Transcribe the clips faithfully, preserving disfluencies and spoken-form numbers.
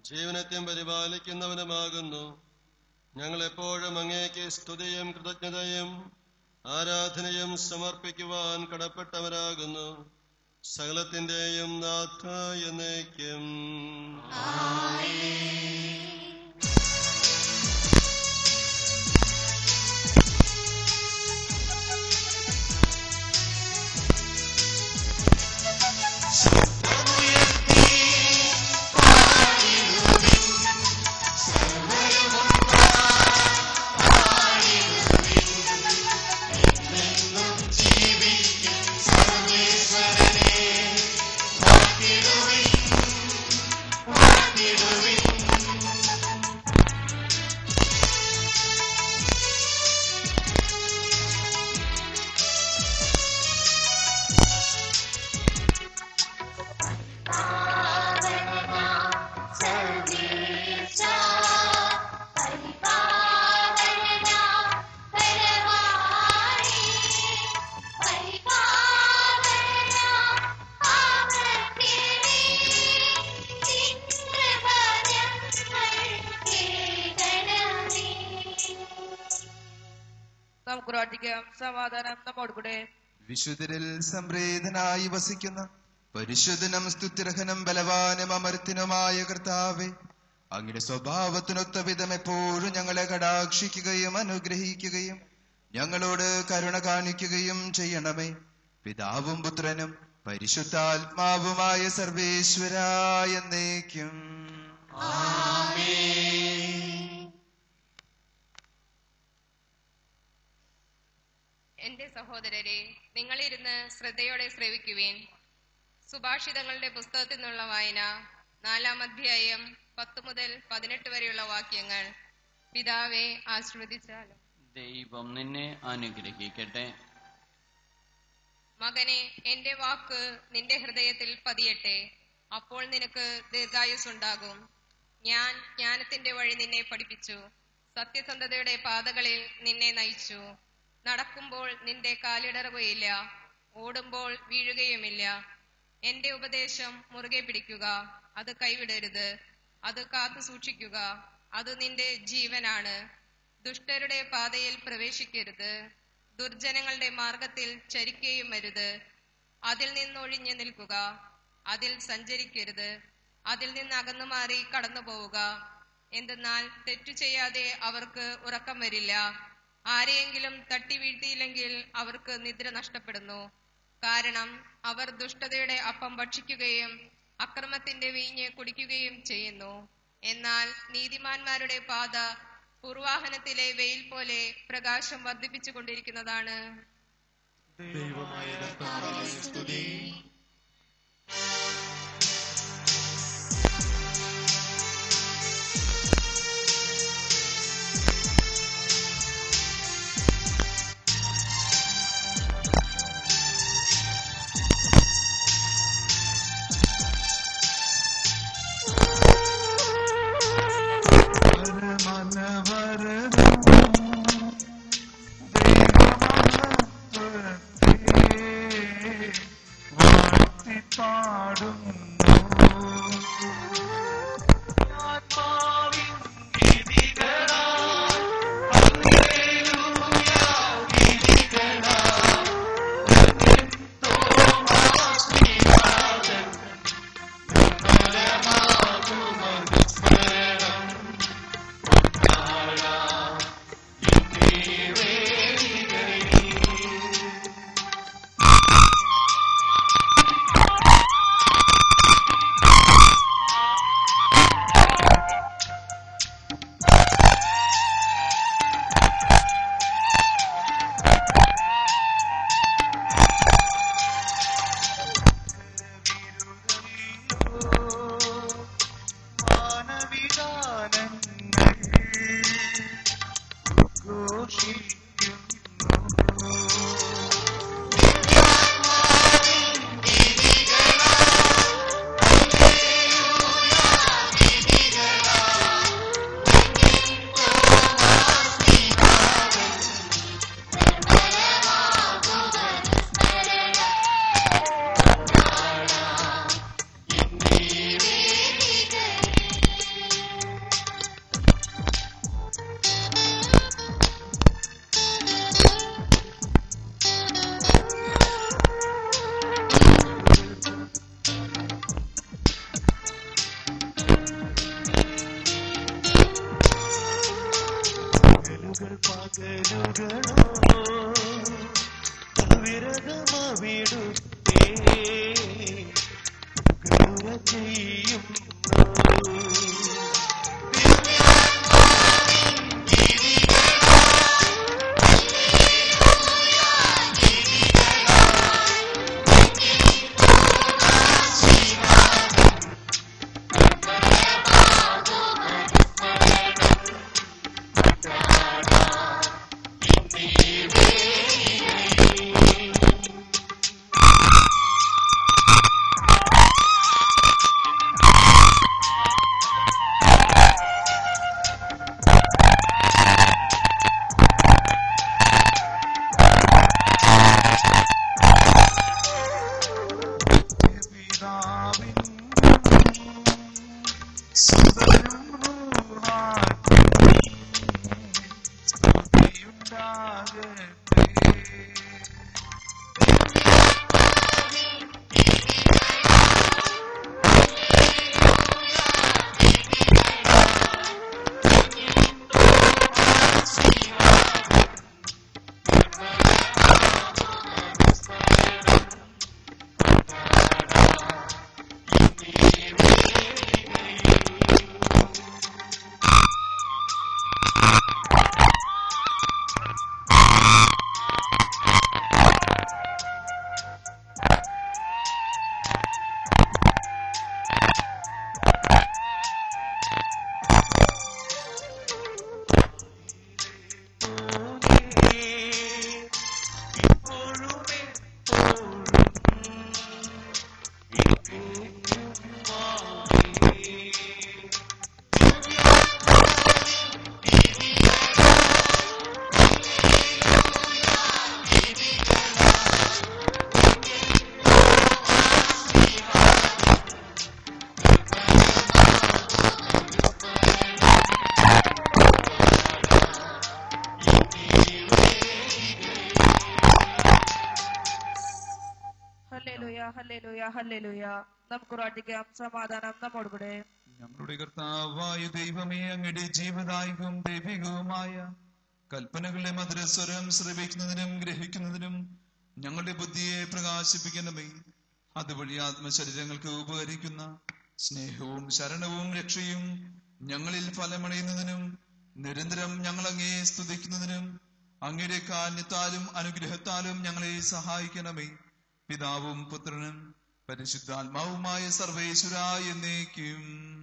ജീവനത്തെയും പരിപാലിക്കുന്നവനുമാകുന്നു. ഞങ്ങളെപ്പോഴും അങ്ങേക്ക് സ്തുതിയും കൃതജ്ഞതയും ആരാധനയും സമർപ്പിക്കുവാൻ കടപ്പെട്ടവരാകുന്നു. സകലത്തിന്റെയും നാഥ എന്നേക്കും. സമാധാനം നമ്മോടുകൂടെ. വിശുദ്ധരിൽ സംപ്രീതനായി വസിക്കുന്ന പരിശുദ്ധനും സ്തുത്യർഹനും ബലവാനും അമർത്തിനുമായ കർത്താവേ, അങ്ങയുടെ സ്വഭാവത്തിനൊത്ത വിധം എപ്പോഴും ഞങ്ങളെ കടാക്ഷിക്കുകയും അനുഗ്രഹിക്കുകയും ഞങ്ങളോട് കരുണ കാണിക്കുകയും ചെയ്യണമേ. പിതാവും പുത്രനും പരിശുദ്ധാത്മാവുമായ സർവേശ്വരായ എന്നേക്കും. എന്റെ സഹോദരരെ, നിങ്ങളിരുന്ന് ശ്രദ്ധയോടെ ശ്രവിക്കുവേൻ. സുഭാഷിതങ്ങളുടെ പുസ്തകത്തിൽ നിന്നുള്ള വായന, നാലാം അധ്യായം പത്ത് മുതൽ പതിനെട്ട് വരെയുള്ള വാക്യങ്ങൾ. പിതാവെ ആശീർവദിച്ചാലും. ദൈവം നിന്നെ അനുഗ്രഹിക്കട്ടെ. മകനെ, എന്റെ വാക്ക് നിന്റെ ഹൃദയത്തിൽ പതിയട്ടെ, അപ്പോൾ നിനക്ക് ദീർഘായുസ്സുണ്ടാകും. ഞാൻ ജ്ഞാനത്തിന്റെ വഴി നിന്നെ പഠിപ്പിച്ചു, സത്യസന്ധതയുടെ പാതകളിൽ നിന്നെ നയിച്ചു. നടക്കുമ്പോൾ നിന്റെ കാലിടറുകയില്ല, ഓടുമ്പോൾ വീഴുകയുമില്ല. എന്റെ ഉപദേശം മുറുകെ പിടിക്കുക, അത് കൈവിടരുത്. അത് കാത്തു സൂക്ഷിക്കുക, അത് നിന്റെ ജീവനാണ്. ദുഷ്ടരുടെ പാതയിൽ പ്രവേശിക്കരുത്, ദുർജനങ്ങളുടെ മാർഗത്തിൽ ചരിക്കുകയും അരുത്. അതിൽ നിന്നൊഴിഞ്ഞു നിൽക്കുക, അതിൽ സഞ്ചരിക്കരുത്. അതിൽ നിന്ന് അകന്നു മാറി കടന്നു പോവുക. എന്തെന്നാൽ തെറ്റു ചെയ്യാതെ അവർക്ക് ഉറക്കം വരില്ല. ആരെയെങ്കിലും തട്ടി വീഴ്ത്തിയില്ലെങ്കിൽ അവർക്ക് നിദ്ര നഷ്ടപ്പെടുന്നു. കാരണം അവർ ദുഷ്ടതയുടെ അപ്പം ഭക്ഷിക്കുകയും അക്രമത്തിന്റെ വീഞ്ഞ് കുടിക്കുകയും ചെയ്യുന്നു. എന്നാൽ നീതിമാന്മാരുടെ പാത പൂർവാഹനത്തിലെ വെയിൽ പോലെ പ്രകാശം വർദ്ധിപ്പിച്ചു കൊണ്ടിരിക്കുന്നതാണ്. രാവുകൾ പകലുകളോ വിരതമവിടുത്തേ ക്രൂര ചെയ്യും നമുക്ക് പ്രാർത്ഥിക്കാം. സമാധാനം നമ്മോടുകൂടെ. ഞങ്ങളുടെ കർത്താവായ ദൈവമേ, അങ്ങയുടെ ജീവദായകവും ദൈവികവുമായ കൽപ്പനകളുടെ മധുരസ്വരം ശ്രവിക്കുന്നതിനും ഗ്രഹിക്കുന്നതിനും ഞങ്ങളുടെ ബുദ്ധിയെ പ്രകാശിപ്പിക്കണമേ. അതുവഴി ആത്മശരീരങ്ങൾക്ക് ഉപകരിക്കുന്ന സ്നേഹവും ശരണവും രക്ഷയും ഞങ്ങളിൽ ഫലമണിയുന്നതിനും നിരന്തരം ഞങ്ങൾ അങ്ങയെ സ്തുതിക്കുന്നതിനും അങ്ങയുടെ കാരുണ്യത്താലും അനുഗ്രഹത്താലും ഞങ്ങളെ സഹായിക്കണമേ. പിതാവും പുത്രനും പരിശുദ്ധാത്മാവുമായ സർവേശ്വരായ എന്നേക്കും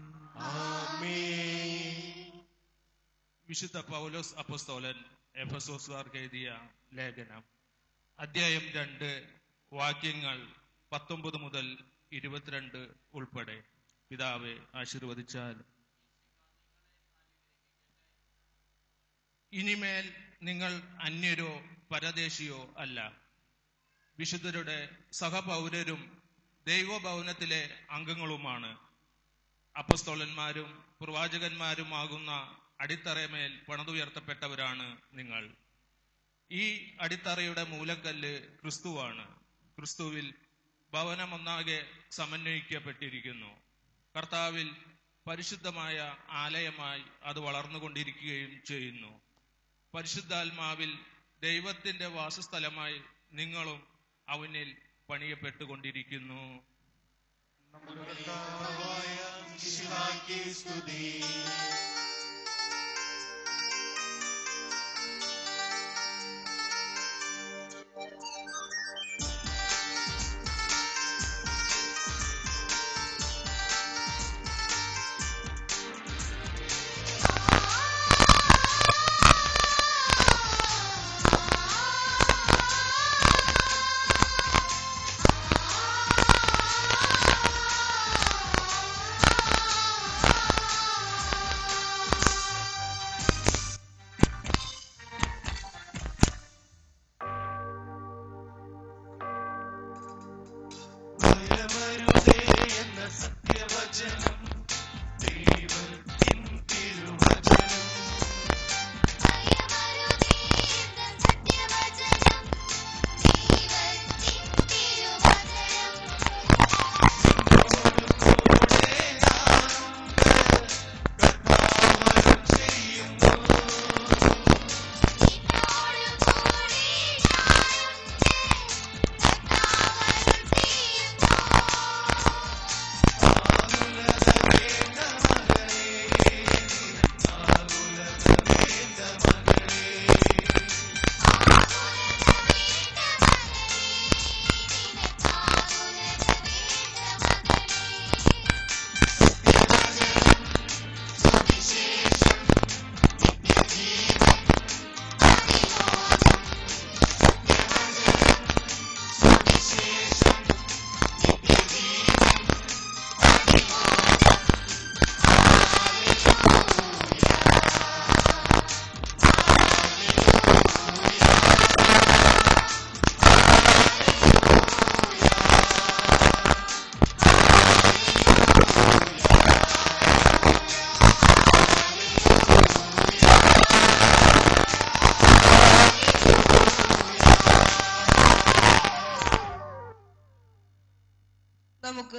ആമേൻ. വിശുദ്ധ പൗലോസ് അപ്പോസ്തലൻ എഫെസോസുകാർക്ക് എഴുതിയ ലേഖനം അധ്യായം രണ്ട് വാക്യങ്ങൾ പത്തൊമ്പത് മുതൽ ഇരുപത്തിരണ്ട് ഉൾപ്പെടെ. പിതാവെ ആശീർവദിച്ചാൽ. ഇനിമേൽ നിങ്ങൾ അന്യരോ പരദേശിയോ അല്ല, വിശുദ്ധരുടെ സഹപൗരരും ദൈവഭവനത്തിലെ അംഗങ്ങളുമാണ്. അപ്പസ്തോലന്മാരും പ്രവാചകന്മാരുമാകുന്ന അടിത്തറമേൽ പണിതുയർത്തപ്പെട്ടവരാണ് നിങ്ങൾ. ഈ അടിത്തറയുടെ മൂലക്കല്ല് ക്രിസ്തുവാണ്. ക്രിസ്തുവിൽ ഭവനമൊന്നാകെ സമന്വയിക്കപ്പെട്ടിരിക്കുന്നു. കർത്താവിൽ പരിശുദ്ധമായ ആലയമായി അത് വളർന്നുകൊണ്ടിരിക്കുകയും ചെയ്യുന്നു. പരിശുദ്ധാത്മാവിൽ ദൈവത്തിന്റെ വാസസ്ഥലമായി നിങ്ങളും അവനിൽ പണിയപ്പെട്ടുകൊണ്ടിരിക്കുന്നു. ും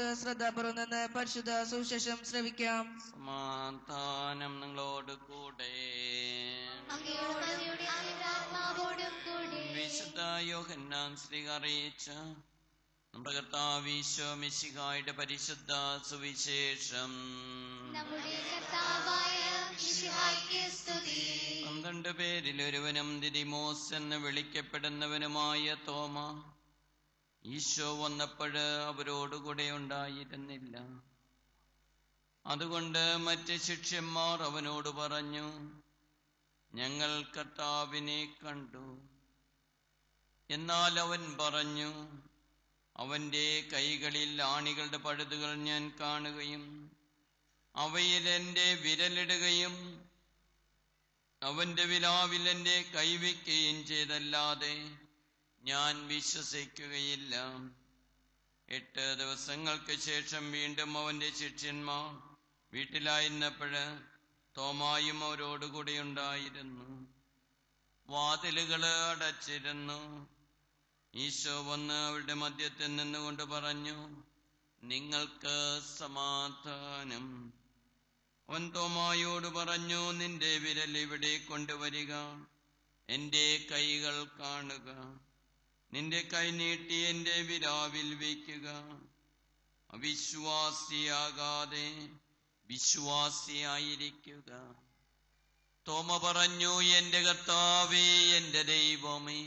ശ്രദ്ധാപൂർവം നിന്ന് പരിശുദ്ധ സുവിശേഷം ശ്രവിക്കാം. സമാധാനം നിങ്ങളോട് കൂടെ. വിശുദ്ധ യോഹന്നാൻ ശ്രീ അറിയിച്ച നമ്മുടെ കർത്താവ് ഈശോ മിശിഹായുടെ പരിശുദ്ധ സുവിശേഷം. പന്ത്രണ്ട് പേരിൽ ഒരുവനും ദിദിമോസ് എന്ന് വിളിക്കപ്പെടുന്നവനുമായ തോമ ഈശോ വന്നപ്പോഴ് അവരോടുകൂടെ ഉണ്ടായിരുന്നില്ല. അതുകൊണ്ട് മറ്റ് ശിഷ്യന്മാർ അവനോട് പറഞ്ഞു, ഞങ്ങൾ കർത്താവിനെ കണ്ടു. എന്നാൽ അവൻ പറഞ്ഞു, അവന്റെ കൈകളിൽ ആണികളുടെ പഴുതുകൾ ഞാൻ കാണുകയും അവയിൽ എന്റെ വിരലിടുകയും അവന്റെ വിലാവിൽ എന്റെ കൈവയ്ക്കുകയും ചെയ്തല്ലാതെ ഞാൻ വിശ്വസിക്കുകയില്ല. എട്ട് ദിവസങ്ങൾക്ക് ശേഷം വീണ്ടും അവന്റെ ശിഷ്യന്മാർ വീട്ടിലായിരുന്നപ്പോഴ് തോമായും അവരോടുകൂടി ഉണ്ടായിരുന്നു. വാതിലുകള് അടച്ചിരുന്നു. ഈശോ വന്ന് അവരുടെ മധ്യത്തിൽ നിന്നുകൊണ്ട് പറഞ്ഞു, നിങ്ങൾക്ക് സമാധാനം. അവൻ തോമായോട് പറഞ്ഞു, നിന്റെ വിരൽ ഇവിടെ കൊണ്ടുവരിക, എന്റെ കൈകൾ കാണുക. നിന്റെ കൈ നീട്ടി എന്റെ വിലാവിൽ വയ്ക്കുക. അവിശ്വാസിയാകാതെ വിശ്വാസിയായിരിക്കുക. തോമ പറഞ്ഞു, എന്റെ കർത്താവേ, എന്റെ ദൈവമേ.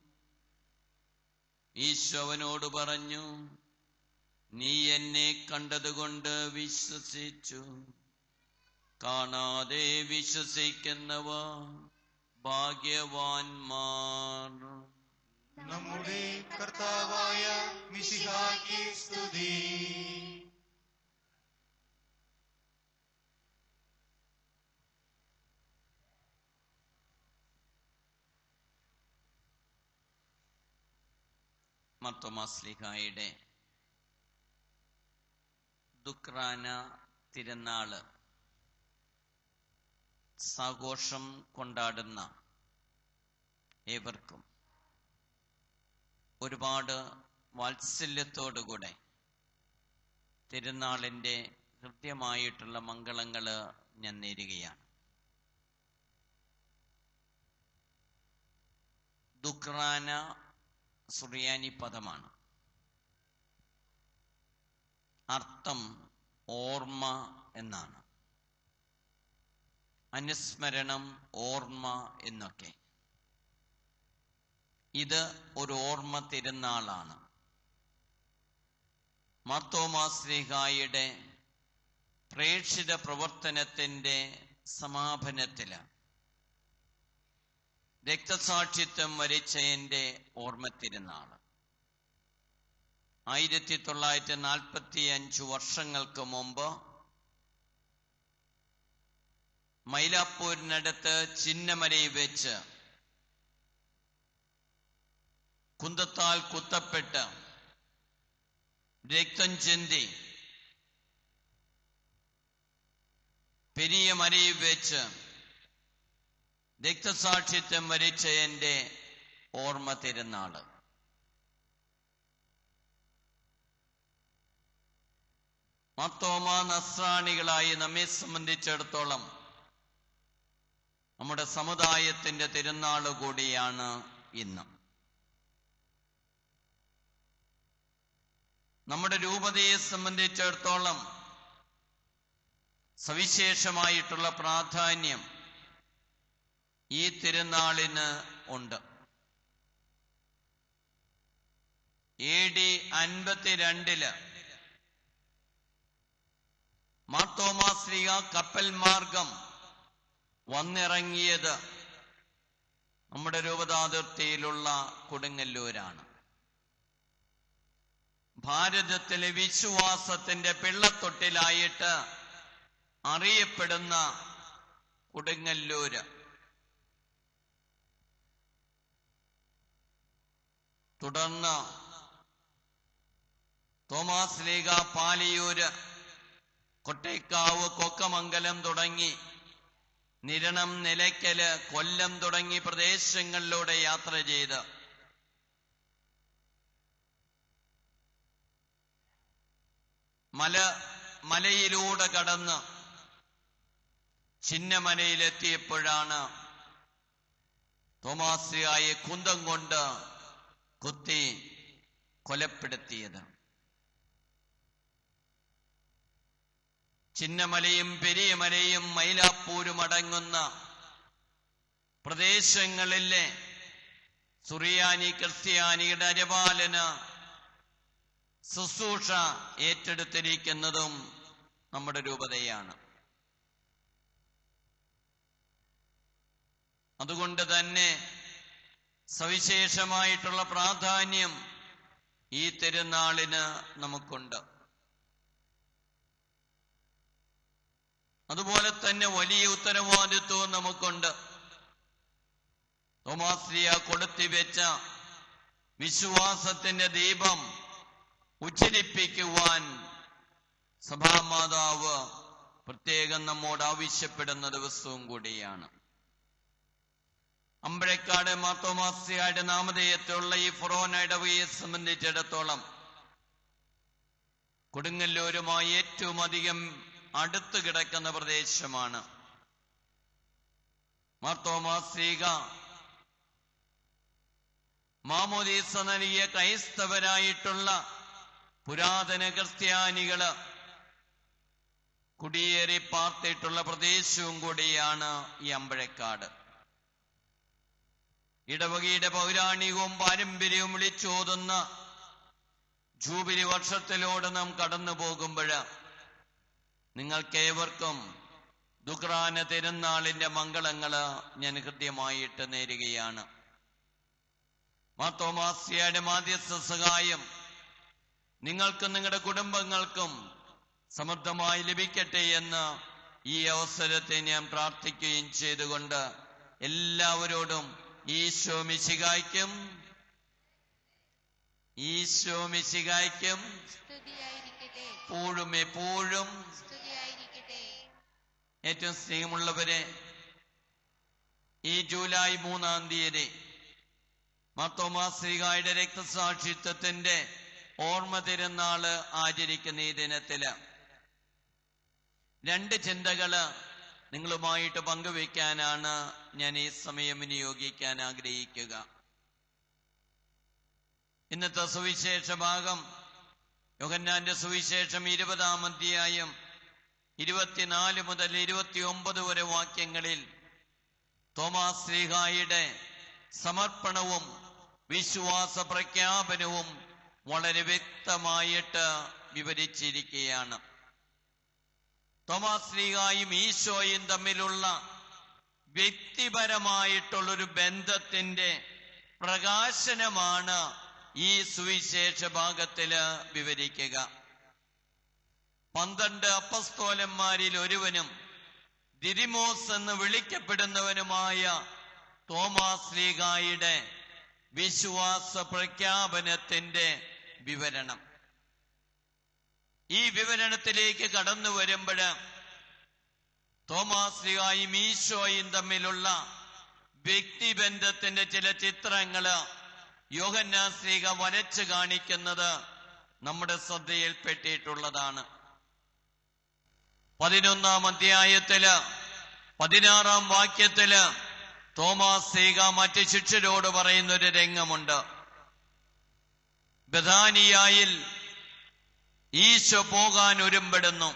ഈശോ അവനോട് പറഞ്ഞു, നീ എന്നെ കണ്ടതുകൊണ്ട് വിശ്വസിച്ചു. കാണാതെ വിശ്വസിക്കുന്നവ ഭാഗ്യവാന്മാർ. നമ്മുടെ കർത്താവായ മിശിഹായ്ക്ക് സ്തുതി. മർത്തോമാശ്ലീഹായുടെ ദുക്രാന തിരുനാള് സാഘോഷം കൊണ്ടാടുന്ന ഏവർക്കും ഒരുപാട് വാത്സല്യത്തോടുകൂടെ തിരുനാളിൻ്റെ കൃത്യമായിട്ടുള്ള മംഗളങ്ങള് ഞാൻ നേരുകയാണ്. ദുക്രാന സുറിയാനി പദമാണ്. അർത്ഥം ഓർമ്മ എന്നാണ്. അനുസ്മരണം, ഓർമ്മ എന്നൊക്കെ. ഇത് ഒരു ഓർമ്മ തിരുനാളാണ്. മാർത്തോമാശ്ലീഹായുടെ പ്രേക്ഷിത പ്രവർത്തനത്തിന്റെ സമാപനത്തില് രക്തസാക്ഷിത്വം വരിച്ചതിന്റെ ഓർമ്മ തിരുനാള്. ആയിരത്തി തൊള്ളായിരത്തി നാൽപ്പത്തി അഞ്ചു വർഷങ്ങൾക്ക് മുമ്പ് മൈലാപ്പൂരിനടുത്ത് ചിന്നമരയിൽ വെച്ച് കുന്തത്താൽ കുത്തപ്പെട്ട് രക്തം ചിന്തി പെരിയ മരയിൽ വെച്ച് രക്തസാക്ഷിത്വം വരിച്ചതിന്റെ ഓർമ്മ തിരുനാള്. മാർത്തോമ നസ്രാണികളായി നമ്മെ സംബന്ധിച്ചിടത്തോളം നമ്മുടെ സമുദായത്തിന്റെ തിരുനാള് കൂടിയാണ് ഇന്ന്. നമ്മുടെ രൂപതയെ സംബന്ധിച്ചിടത്തോളം സവിശേഷമായിട്ടുള്ള പ്രാധാന്യം ഈ തിരുനാളിന് ഉണ്ട്. എ ഡി അൻപത്തിരണ്ടില് മാർത്തോമാശ്ലീഹ കപ്പൽ മാർഗം വന്നിറങ്ങിയത് നമ്മുടെ രൂപതാതിർത്തിയിലുള്ള കൊടുങ്ങല്ലൂരാണ്. ഭാരതത്തിലെ വിശ്വാസത്തിന്റെ പിള്ളത്തൊട്ടിലായിട്ട് അറിയപ്പെടുന്ന കൊടുങ്ങല്ലൂര് തുടർന്ന് തോമാശ്ലീഹ പാലിയൂര്, കൊട്ടേക്കാവ്, കൊക്കമംഗലം തുടങ്ങി നിരണം, നിലയ്ക്കല്, കൊല്ലം തുടങ്ങി പ്രദേശങ്ങളിലൂടെ യാത്ര ചെയ്ത് മല മലയിലൂടെ കടന്ന് ചിന്നമലയിലെത്തിയപ്പോഴാണ് തോമാശ്ലീഹായെ കുന്തം കൊണ്ട് കുത്തി കൊലപ്പെടുത്തിയത്. ചിന്നമലയും പെരിയമലയും മൈലാപ്പൂരും അടങ്ങുന്ന പ്രദേശങ്ങളിലെ സുറിയാനി ക്രിസ്ത്യാനിയുടെ അരിപാലന ശുശ്രൂഷ ഏറ്റെടുത്തിരിക്കുന്നതും നമ്മുടെ രൂപതയാണ്. അതുകൊണ്ട് തന്നെ സവിശേഷമായിട്ടുള്ള പ്രാധാന്യം ഈ തിരുനാളിന് നമുക്കുണ്ട്. അതുപോലെ തന്നെ വലിയ ഉത്തരവാദിത്വവും നമുക്കുണ്ട്. തോമാശ്ലീഹ കൊളുത്തിവെച്ച വിശ്വാസത്തിന്റെ ദീപം ഉജ്ജ്വലിപ്പിക്കുവാൻ സഭാമാതാവ് പ്രത്യേകം നമ്മോട് ആവശ്യപ്പെടുന്ന ദിവസവും കൂടിയാണ്. അമ്പഴക്കാട് മാർത്തോമാശ്ലീഹയുടെ നാമധേയത്തിലുള്ള ഈ ഫൊറോന ഇടവകയെ സംബന്ധിച്ചിടത്തോളം കൊടുങ്ങല്ലൂരുമായി ഏറ്റവും അധികം അടുത്ത് കിടക്കുന്ന പ്രദേശമാണ്. മാർത്തോമാശ്ലീഹ മാമോദീസ നൽകിയ ക്രൈസ്തവരായിട്ടുള്ള പുരാതന ക്രിസ്ത്യാനികള് കുടിയേറി പാർത്തിട്ടുള്ള പ്രദേശവും കൂടിയാണ് ഈ അമ്പഴക്കാട്. ഇടവകയുടെ പൗരാണികവും പാരമ്പര്യവും വിളിച്ചോതുന്ന ജൂബിലി വർഷത്തിലൂടെ നാം കടന്നു പോകുമ്പോൾ നിങ്ങൾക്കേവർക്കും ദുക്രാന തിരുനാളിന്റെ മംഗളങ്ങള് ഞാൻ കൃത്യമായിട്ട് നേരുകയാണ്. മാർത്തോമാശ്ലീഹയുടെ മാധ്യസ്ഥ സഹായം നിങ്ങൾക്കും നിങ്ങളുടെ കുടുംബങ്ങൾക്കും സമൃദ്ധമായി ലഭിക്കട്ടെ എന്ന് ഈ അവസരത്തെ ഞാൻ പ്രാർത്ഥിക്കുകയും ചെയ്തുകൊണ്ട് എല്ലാവരോടും ഈശോ മിശിഹായ്ക്കും ഈശോ മിശിഹായ്ക്കും എപ്പോഴും എപ്പോഴും ഏറ്റവും സ്നേഹമുള്ളവരെ, ഈ ജൂലൈ മൂന്നാം തീയതി മാർത്തോമാശ്ലീഹായുടെ രക്തസാക്ഷിത്വത്തിന്റെ ഓർമ്മ തിരുനാള് ആചരിക്കുന്ന ഈ ദിനത്തില് രണ്ട് ചിന്തകള് നിങ്ങളുമായിട്ട് പങ്കുവയ്ക്കാനാണ് ഞാൻ ഈ സമയം വിനിയോഗിക്കാൻ ആഗ്രഹിക്കുക. ഇന്നത്തെ സുവിശേഷ ഭാഗം യോഹന്നാന്റെ സുവിശേഷം ഇരുപതാം അധ്യായം ഇരുപത്തിനാല് മുതൽ ഇരുപത്തി ഒമ്പത് വരെ വാക്യങ്ങളിൽ തോമാശ്ലീഹായുടെ സമർപ്പണവും വിശ്വാസ പ്രഖ്യാപനവും വളരെ വ്യക്തമായിട്ട് വിവരിച്ചിരിക്കുകയാണ്. തോമാശ്ലീഹായും ഈശോയും തമ്മിലുള്ള വ്യക്തിപരമായിട്ടുള്ളൊരു ബന്ധത്തിന്റെ പ്രകാശനമാണ് ഈ സുവിശേഷ ഭാഗത്തില് വിവരിക്കുക. പന്ത്രണ്ട് അപ്പസ്തോലന്മാരിൽ ഒരുവനും ദിദിമോസ് എന്ന് വിളിക്കപ്പെടുന്നവനുമായ തോമാശ്ലീഹായുടെ വിശ്വാസ പ്രഖ്യാപനത്തിന്റെ വിവരണം. ഈ വിവരണത്തിലേക്ക് കടന്നു വരുമ്പോൾ തോമാശ്ലീഹായും ഈശോയും തമ്മിലുള്ള വ്യക്തിബന്ധത്തിന്റെ ചില ചിത്രങ്ങള് യോഹന്നാൻ ശ്ലീഹ വരച്ചു കാണിക്കുന്നത് നമ്മുടെ ശ്രദ്ധയിൽപ്പെട്ടിട്ടുള്ളതാണ്. പതിനൊന്നാം അധ്യായത്തില് പതിനാറാം വാക്യത്തില് തോമാശ്ലീഹ മറ്റ് ശിഷ്യരോട് പറയുന്ന ഒരു രംഗമുണ്ട്. ബഥാനിയായിൽ ഈശോ പോകാൻ ഒരുമ്പെടുന്നു.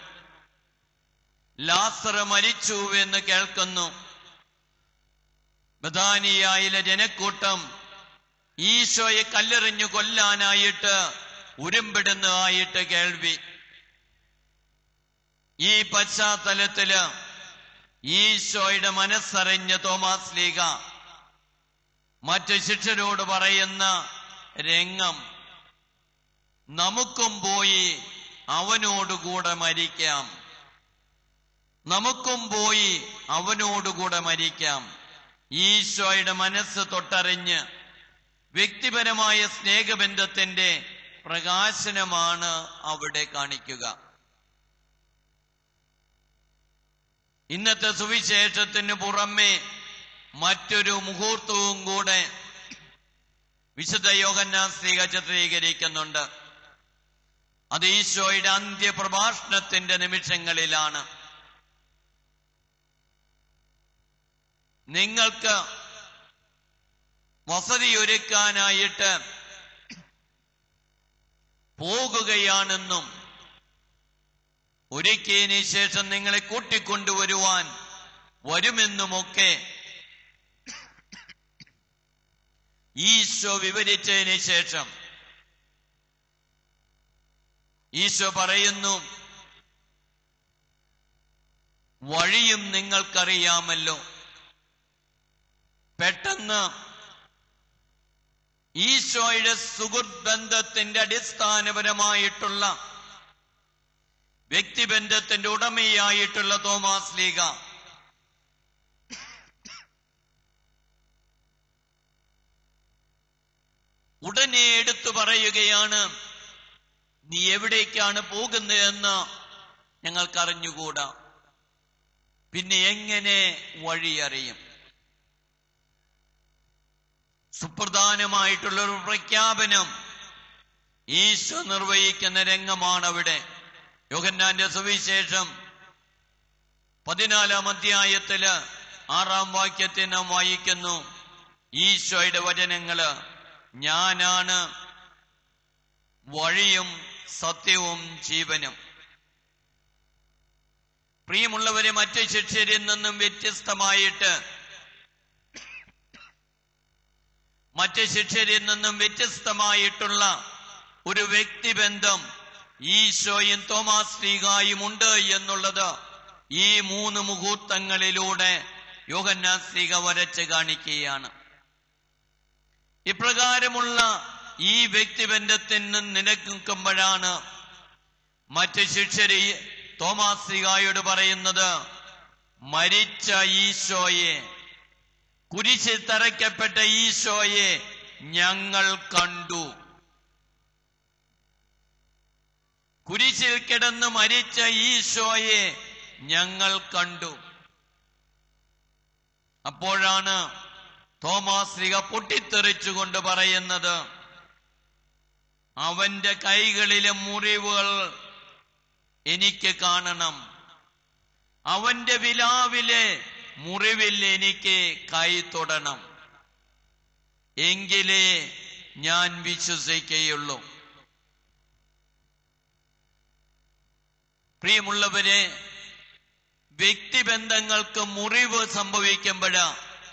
ലാസർ മരിച്ചു എന്ന് കേൾക്കുന്നു. ബഥാനിയായിലെ ജനക്കൂട്ടം ഈശോയെ കല്ലെറിഞ്ഞു കൊല്ലാനായിട്ട് ഉരുമ്പിടുന്നതായിട്ട് കേൾവി. ഈ പശ്ചാത്തലത്തില് ഈശോയുടെ മനസ്സറിഞ്ഞ തോമാശ്ലീഹ മറ്റു ശിഷ്യരോട് പറയുന്ന രംഗം, നമുക്കും പോയി അവനോടുകൂടെ മരിക്കാം, നമുക്കും പോയി അവനോടുകൂടെ മരിക്കാം. ഈശോയുടെ മനസ്സ് തൊട്ടറിഞ്ഞ് വ്യക്തിപരമായ സ്നേഹബന്ധത്തിന്റെ പ്രകാശനമാണ് അവിടെ കാണിക്കുക. ഇന്നത്തെ സുവിശേഷത്തിന് പുറമെ മറ്റൊരു മുഹൂർത്തവും കൂടെ വിശുദ്ധ യോഹന്നാൻ ശ്ലീഹ ചിത്രീകരിക്കുന്നുണ്ട്. അത് ഈശോയുടെ അന്ത്യപ്രഭാഷണത്തിന്റെ നിമിഷങ്ങളിലാണ്. നിങ്ങൾക്ക് വസതിയൊരുക്കാനായിട്ട് പോകുകയാണെന്നും ഒരുക്കിയതിനു ശേഷം നിങ്ങളെ കൂട്ടിക്കൊണ്ടുവരുവാൻ വരുമെന്നുമൊക്കെ ഈശോ വിവരിച്ചതിന് ശേഷം ഈശോ പറയുന്നു, വഴിയും നിങ്ങൾക്കറിയാമല്ലോ. പെട്ടെന്ന് ഈശോയുടെ സുഹൃത്ത് ബന്ധത്തിന്റെ അടിസ്ഥാനപരമായിട്ടുള്ള വ്യക്തിബന്ധത്തിന്റെ ഉടമയായിട്ടുള്ള തോമാസ് ലീഗ ഉടനെ എടുത്തു പറയുകയാണ്, നീ എവിടേക്കാണ് പോകുന്നതെന്ന് ഞങ്ങൾക്കറിഞ്ഞുകൂടാ, പിന്നെ എങ്ങനെ വഴിയറിയും? സുപ്രധാനമായിട്ടുള്ള ഒരു പ്രഖ്യാപനം ഈശോ നിർവഹിക്കുന്ന രംഗമാണ് അവിടെ. യോഹന്നാന്റെ സുവിശേഷം പതിനാലാം അധ്യായത്തില് ആറാം വാക്യത്തിൽ നാം വായിക്കുന്നു ഈശോയുടെ വചനങ്ങള്, ഞാനാണ് വഴിയും സത്യവും ജീവനും. പ്രിയമുള്ളവരെ, മറ്റു ശിഷ്യരിൽ നിന്നും വ്യത്യസ്തമായിട്ട് മറ്റ് ശിഷ്യരിൽ നിന്നും വ്യത്യസ്തമായിട്ടുള്ള ഒരു വ്യക്തിബന്ധം ഈശോയും തോമാസ് ശ്ലീഹായും ഉണ്ട് എന്നുള്ളത് ഈ മൂന്ന് മുഹൂർത്തങ്ങളിലൂടെ യോഹന്നാൻ ശ്ലീഹ വരച്ച് കാണിക്കുകയാണ്. ഇപ്രകാരമുള്ള ഈ വ്യക്തിബന്ധത്തിൽ നിന്ന് നിലനിൽക്കുമ്പോഴാണ് മറ്റ് ശിഷ്യര് തോമാസ് ശ്ലീഹായോട് പറയുന്നത്, മരിച്ച ഈശോയെ, കുരിശിൽ തറയ്ക്കപ്പെട്ട ഈശോയെ ഞങ്ങൾ കണ്ടു. കുരിശിൽ കിടന്ന് മരിച്ച ഈശോയെ ഞങ്ങൾ കണ്ടു. അപ്പോഴാണ് തോമാസ് ശ്ലീഹ പൊട്ടിത്തെറിച്ചുകൊണ്ട് പറയുന്നത്, അവന്റെ കൈകളിലെ മുറിവുകൾ എനിക്ക് കാണണം, അവന്റെ വിലാവിലെ മുറിവിൽ എനിക്ക് കൈ തൊടണം, എങ്കിലേ ഞാൻ വിശ്വസിക്കുകയുള്ളൂ. പ്രിയമുള്ളവരെ, വ്യക്തിബന്ധങ്ങൾക്ക് മുറിവ് സംഭവിക്കുമ്പോഴാ,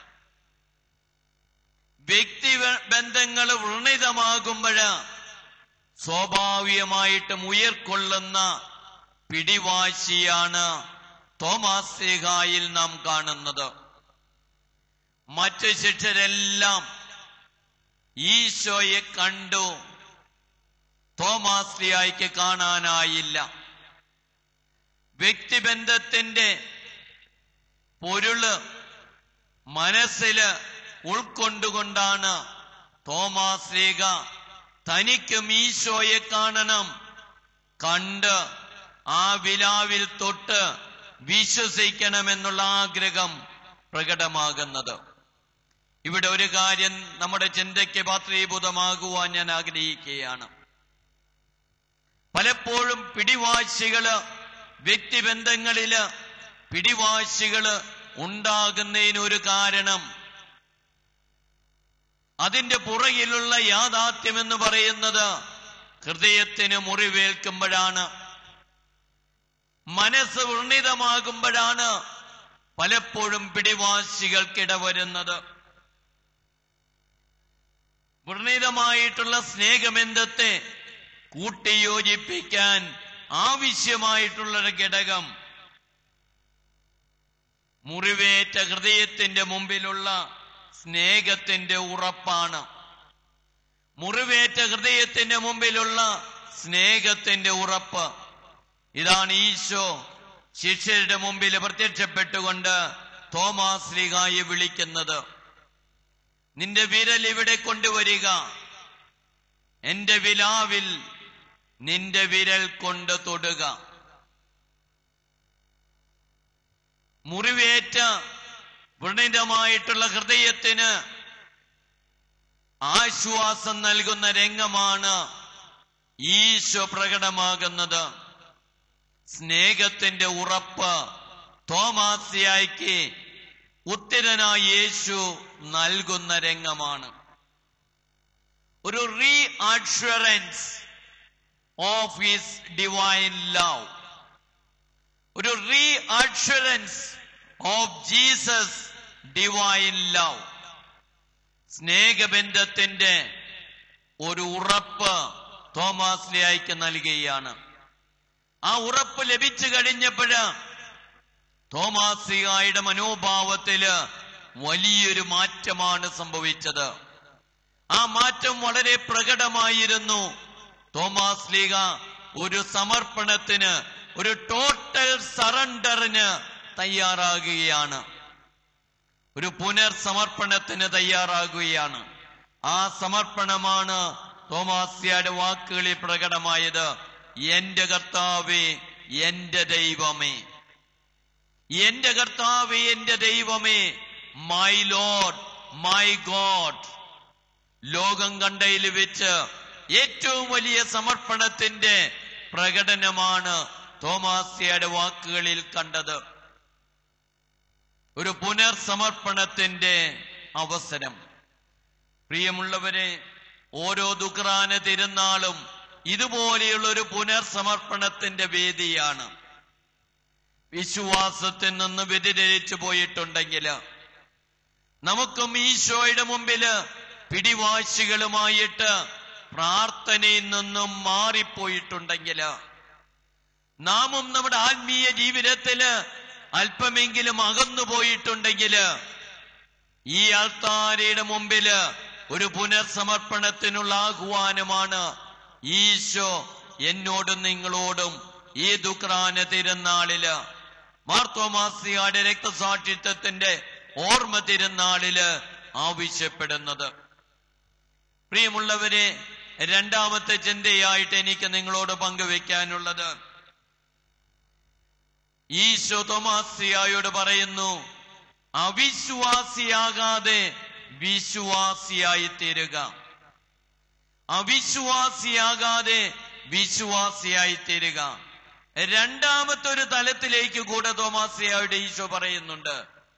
വ്യക്തിബന്ധങ്ങൾ വ്രണിതമാകുമ്പോഴാ സ്വാഭാവികമായിട്ടും ഉയർക്കൊള്ളുന്ന പിടിവാശിയാണ് തോമാസ് ശ്ലീഹായിൽ നാം കാണുന്നത്. മറ്റ് ശിഷ്യരെല്ലാം ഈശോയെ കണ്ടു, തോമാസ് ശ്ലീഹായ്ക്ക് കാണാനായില്ല. വ്യക്തിബന്ധത്തിന്റെ പൊരുള് മനസ്സില് ഉൾക്കൊണ്ടുകൊണ്ടാണ് തോമാസ് ശ്ലീഹ തനിക്കും ഈശോയെ കാണണം, കണ്ട് ആ വിലാവിൽ തൊട്ട് വിശ്വസിക്കണമെന്നുള്ള ആഗ്രഹം പ്രകടമാകുന്നത്. ഇവിടെ ഒരു കാര്യം നമ്മുടെ ചിന്തയ്ക്ക് പാത്രീഭൂതമാകുവാൻ ഞാൻ ആഗ്രഹിക്കുകയാണ്. പലപ്പോഴും പിടിവാശികള്, വ്യക്തിബന്ധങ്ങളില് പിടിവാശികള് ഉണ്ടാകുന്നതിനൊരു കാരണം അതിന്റെ പുറകിലുള്ള യാഥാർത്ഥ്യം എന്ന് പറയുന്നത് ഹൃദയത്തിന് മുറിവേൽക്കുമ്പോഴാണ്, മനസ്സ് വ്രണിതമാകുമ്പോഴാണ് പലപ്പോഴും പിടിവാശികൾക്കിടവരുന്നത്. വ്രണിതമായിട്ടുള്ള സ്നേഹബന്ധത്തെ കൂട്ടിയോജിപ്പിക്കാൻ ആവശ്യമായിട്ടുള്ളൊരു ഘടകം മുറിവേറ്റ ഹൃദയത്തിന്റെ മുമ്പിലുള്ള സ്നേഹത്തിന്റെ ഉറപ്പാണ്. മുറിവേറ്റ ഹൃദയത്തിന്റെ മുമ്പിലുള്ള സ്നേഹത്തിന്റെ ഉറപ്പ് ഇതാണ് ഈശോ ശിഷ്യരുടെ മുമ്പിൽ പ്രത്യക്ഷപ്പെട്ടുകൊണ്ട് തോമാസ് ശ്ലീഹായെ വിളിക്കുന്നത്. നിന്റെ വിരൽ ഇവിടെ കൊണ്ടുവരിക, എന്റെ വിലാവിൽ നിന്റെ വിരൽ കൊണ്ട് തൊടുക. മുറിവേറ്റ വ്രണിതമായിട്ടുള്ള ഹൃദയത്തിന് ആശ്വാസം നൽകുന്ന രംഗമാണ് ഈശോ പ്രകടമാകുന്നത് സ്നേഹത്തിന്റെ ഉറപ്പ് തോമാസ്ലിഹായ്ക്ക് ഉത്തരനായ യേശു നൽകുന്ന രംഗമാണ്. ഒരു reassurance of his divine love, ഒരു reassurance of Jesus divine love. സ്നേഹബന്ധത്തിന്റെ ഒരു ഉറപ്പ് തോമാസ്ലിഹായ്ക്ക് നൽകുകയാണ്. ആ ഉറപ്പ് ലഭിച്ചു കഴിഞ്ഞപ്പോഴ് തോമാസ്ലിഹായുടെ മനോഭാവത്തില് വലിയൊരു മാറ്റമാണ് സംഭവിച്ചത്. ആ മാറ്റം വളരെ പ്രകടമായിരുന്നു. തോമാസ്ലിഹ ഒരു സമർപ്പണത്തിന്, ഒരു ടോട്ടൽ സറണ്ടറിന് തയ്യാറാകുകയാണ്. ഒരു പുനർസമർപ്പണത്തിന് തയ്യാറാകുകയാണ്. ആ സമർപ്പണമാണ് തോമാസ്ലിഹയുടെ വാക്കുകളിൽ പ്രകടമായത്. എന്റെ കർത്താവേ, എന്റെ ദൈവമേ, എന്റെ കർത്താവേ, എന്റെ ദൈവമേ, മൈ ലോർഡ്, മൈ ഗോഡ്. ലോകം കണ്ടതിൽ വെച്ച് ഏറ്റവും വലിയ സമർപ്പണത്തിന്റെ പ്രകടനമാണ് തോമാസ്ലിഹയുടെ വാക്കുകളിൽ കണ്ടത്. ഒരു പുനർസമർപ്പണത്തിന്റെ അവസരം. പ്രിയമുള്ളവരെ, ഓരോ ദുഃഖാന തിരുനാളും ഇതുപോലെയുള്ള ഒരു പുനർസമർപ്പണത്തിന്റെ വേദിയാണ്. വിശ്വാസത്തിൽ നിന്ന് വ്യതിചലിച്ചു പോയിട്ടുണ്ടെങ്കിൽ, നമുക്കും ഈശോയുടെ മുമ്പില് പിടിവാശികളുമായിട്ട് പ്രാർത്ഥനയിൽ നിന്നും മാറിപ്പോയിട്ടുണ്ടെങ്കിൽ, നാമും നമ്മുടെ ആത്മീയ ജീവിതത്തില് അല്പമെങ്കിലും അകന്നു പോയിട്ടുണ്ടെങ്കിൽ, ഈ ആൾത്താരയുടെ മുമ്പില് ഒരു പുനർസമർപ്പണത്തിനുള്ള ആഹ്വാനമാണ് ഈശോ എന്നോടും നിങ്ങളോടും ഈ ദുഃഖാന തിരുനാളില്, മാർത്തോമാസ്ലിഹായുടെ രക്തസാക്ഷിത്വത്തിന്റെ ഓർമ്മ തിരുനാളില് ആവശ്യപ്പെടുന്നത്. പ്രിയമുള്ളവരെ, രണ്ടാമത്തെ ചിന്തയായിട്ട് എനിക്ക് നിങ്ങളോട് പങ്കുവെക്കാനുള്ളത്, ഈശോ തോമാസ്ലിഹായോട് പറയുന്നു, അവിശ്വാസിയാകാതെ വിശ്വാസിയായി തീരുക. അവിശ്വാസിയാകാതെ വിശ്വാസിയായി തീരുക. രണ്ടാമത്തെ ഒരു തലത്തിലേക്ക് കൂടെ തോമാസ്ലിഹായോട് ഈശോ പറയുന്നുണ്ട്.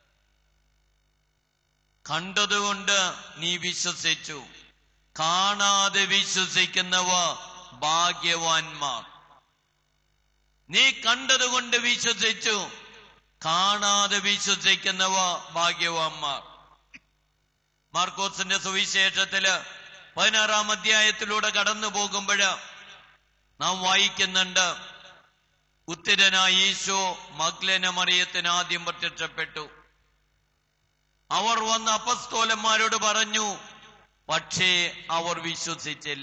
കണ്ടതുകൊണ്ട് നീ വിശ്വസിച്ചു, കാണാതെ വിശ്വസിക്കുന്നവ ഭാഗ്യവാന്മാർ. നീ കണ്ടതുകൊണ്ട് വിശ്വസിച്ചു, കാണാതെ വിശ്വസിക്കുന്നവ ഭാഗ്യവാന്മാർ. മാർക്കോസിന്റെ സുവിശേഷത്തില് പതിനാറാം അധ്യായത്തിലൂടെ കടന്നു പോകുമ്പോൾ നാം വായിക്കുന്നുണ്ട്, ഉത്തരനായ ഈശോ മഗ്ദലേന മറിയത്തിന് ആദ്യം പ്രത്യക്ഷപ്പെട്ടു. അവർ വന്ന് അപ്പസ്തോലന്മാരോട് പറഞ്ഞു, പക്ഷേ അവർ വിശ്വസിച്ചില്ല.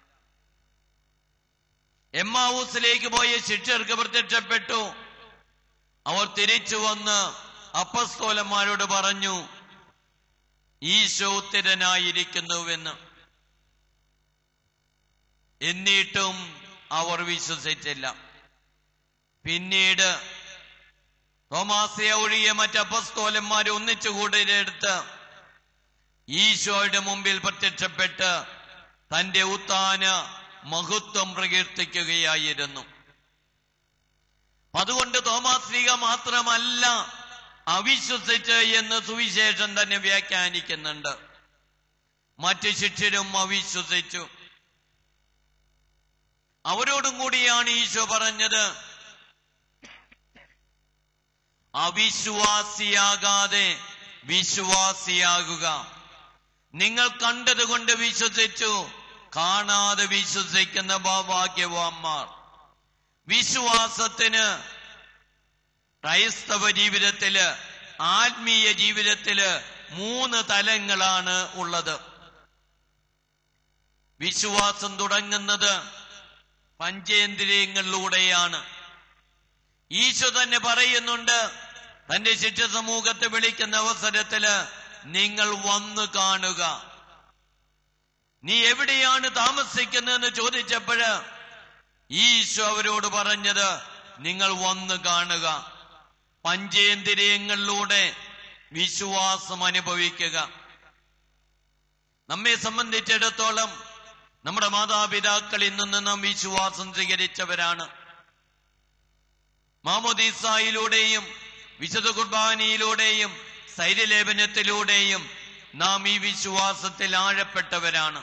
എമ്മാവൂസിലേക്ക് പോയ ശിഷ്യർക്ക് പ്രത്യക്ഷപ്പെട്ടു. അവർ തിരിച്ചു വന്ന് അപ്പസ്തോലന്മാരോട് പറഞ്ഞു, ഈശോ ഉത്തരനായിരിക്കുന്നുവെന്ന്. എന്നിട്ടും അവർ വിശ്വസിച്ചില്ല. പിന്നീട് തോമാസ്ലിഹ ഒഴികെ മറ്റ് അപ്പസ്തോലന്മാരെ ഒന്നിച്ചുകൂടിയെടുത്ത് ഈശോയുടെ മുമ്പിൽ പ്രത്യക്ഷപ്പെട്ട് തന്റെ ഉത്ഥാന മഹത്വം പ്രകീർത്തിക്കുകയായിരുന്നു. അതുകൊണ്ട് തോമാസ്ലിഹ മാത്രമല്ല അവിശ്വസിച്ച് എന്ന് സുവിശേഷം തന്നെ വ്യാഖ്യാനിക്കുന്നുണ്ട്. മറ്റ് ശിഷ്യരും അവിശ്വസിച്ചു. അവരോടും കൂടിയാണ് ഈശോ പറഞ്ഞത്, അവിശ്വാസിയാകാതെ വിശ്വാസിയാകുക. നിങ്ങൾ കണ്ടതുകൊണ്ട് വിശ്വസിച്ചു, കാണാതെ വിശ്വസിക്കുന്ന ഭാഗ്യവാന്മാർ. വിശ്വാസത്തിന് ക്രൈസ്തവ ജീവിതത്തില്, ആത്മീയ ജീവിതത്തില് മൂന്ന് തലങ്ങളാണ് ഉള്ളത്. വിശ്വാസം തുടങ്ങുന്നത് പഞ്ചേന്ദ്രിയങ്ങളിലൂടെയാണ്. ഈശോ തന്നെ പറയുന്നുണ്ട്, തന്റെ ശിഷ്യ സമൂഹത്തെ വിളിക്കുന്ന അവസരത്തില്, നിങ്ങൾ വന്നു കാണുക. നീ എവിടെയാണ് താമസിക്കുന്നതെന്ന് ചോദിച്ചപ്പോഴ് ഈശോ അവരോട് പറഞ്ഞത്, നിങ്ങൾ വന്നു കാണുക. പഞ്ചേന്ദ്രിയങ്ങളിലൂടെ വിശ്വാസം അനുഭവിക്കുക. നമ്മെ സംബന്ധിച്ചിടത്തോളം നമ്മുടെ മാതാപിതാക്കളിൽ നിന്ന് നാം വിശ്വാസം സ്വീകരിച്ചവരാണ്. മാമോദീസായിലൂടെയും വിശുദ്ധ കുർബാനയിലൂടെയും സൈര്യലേപനത്തിലൂടെയും നാം ഈ വിശ്വാസത്തിൽ ആഴപ്പെട്ടവരാണ്.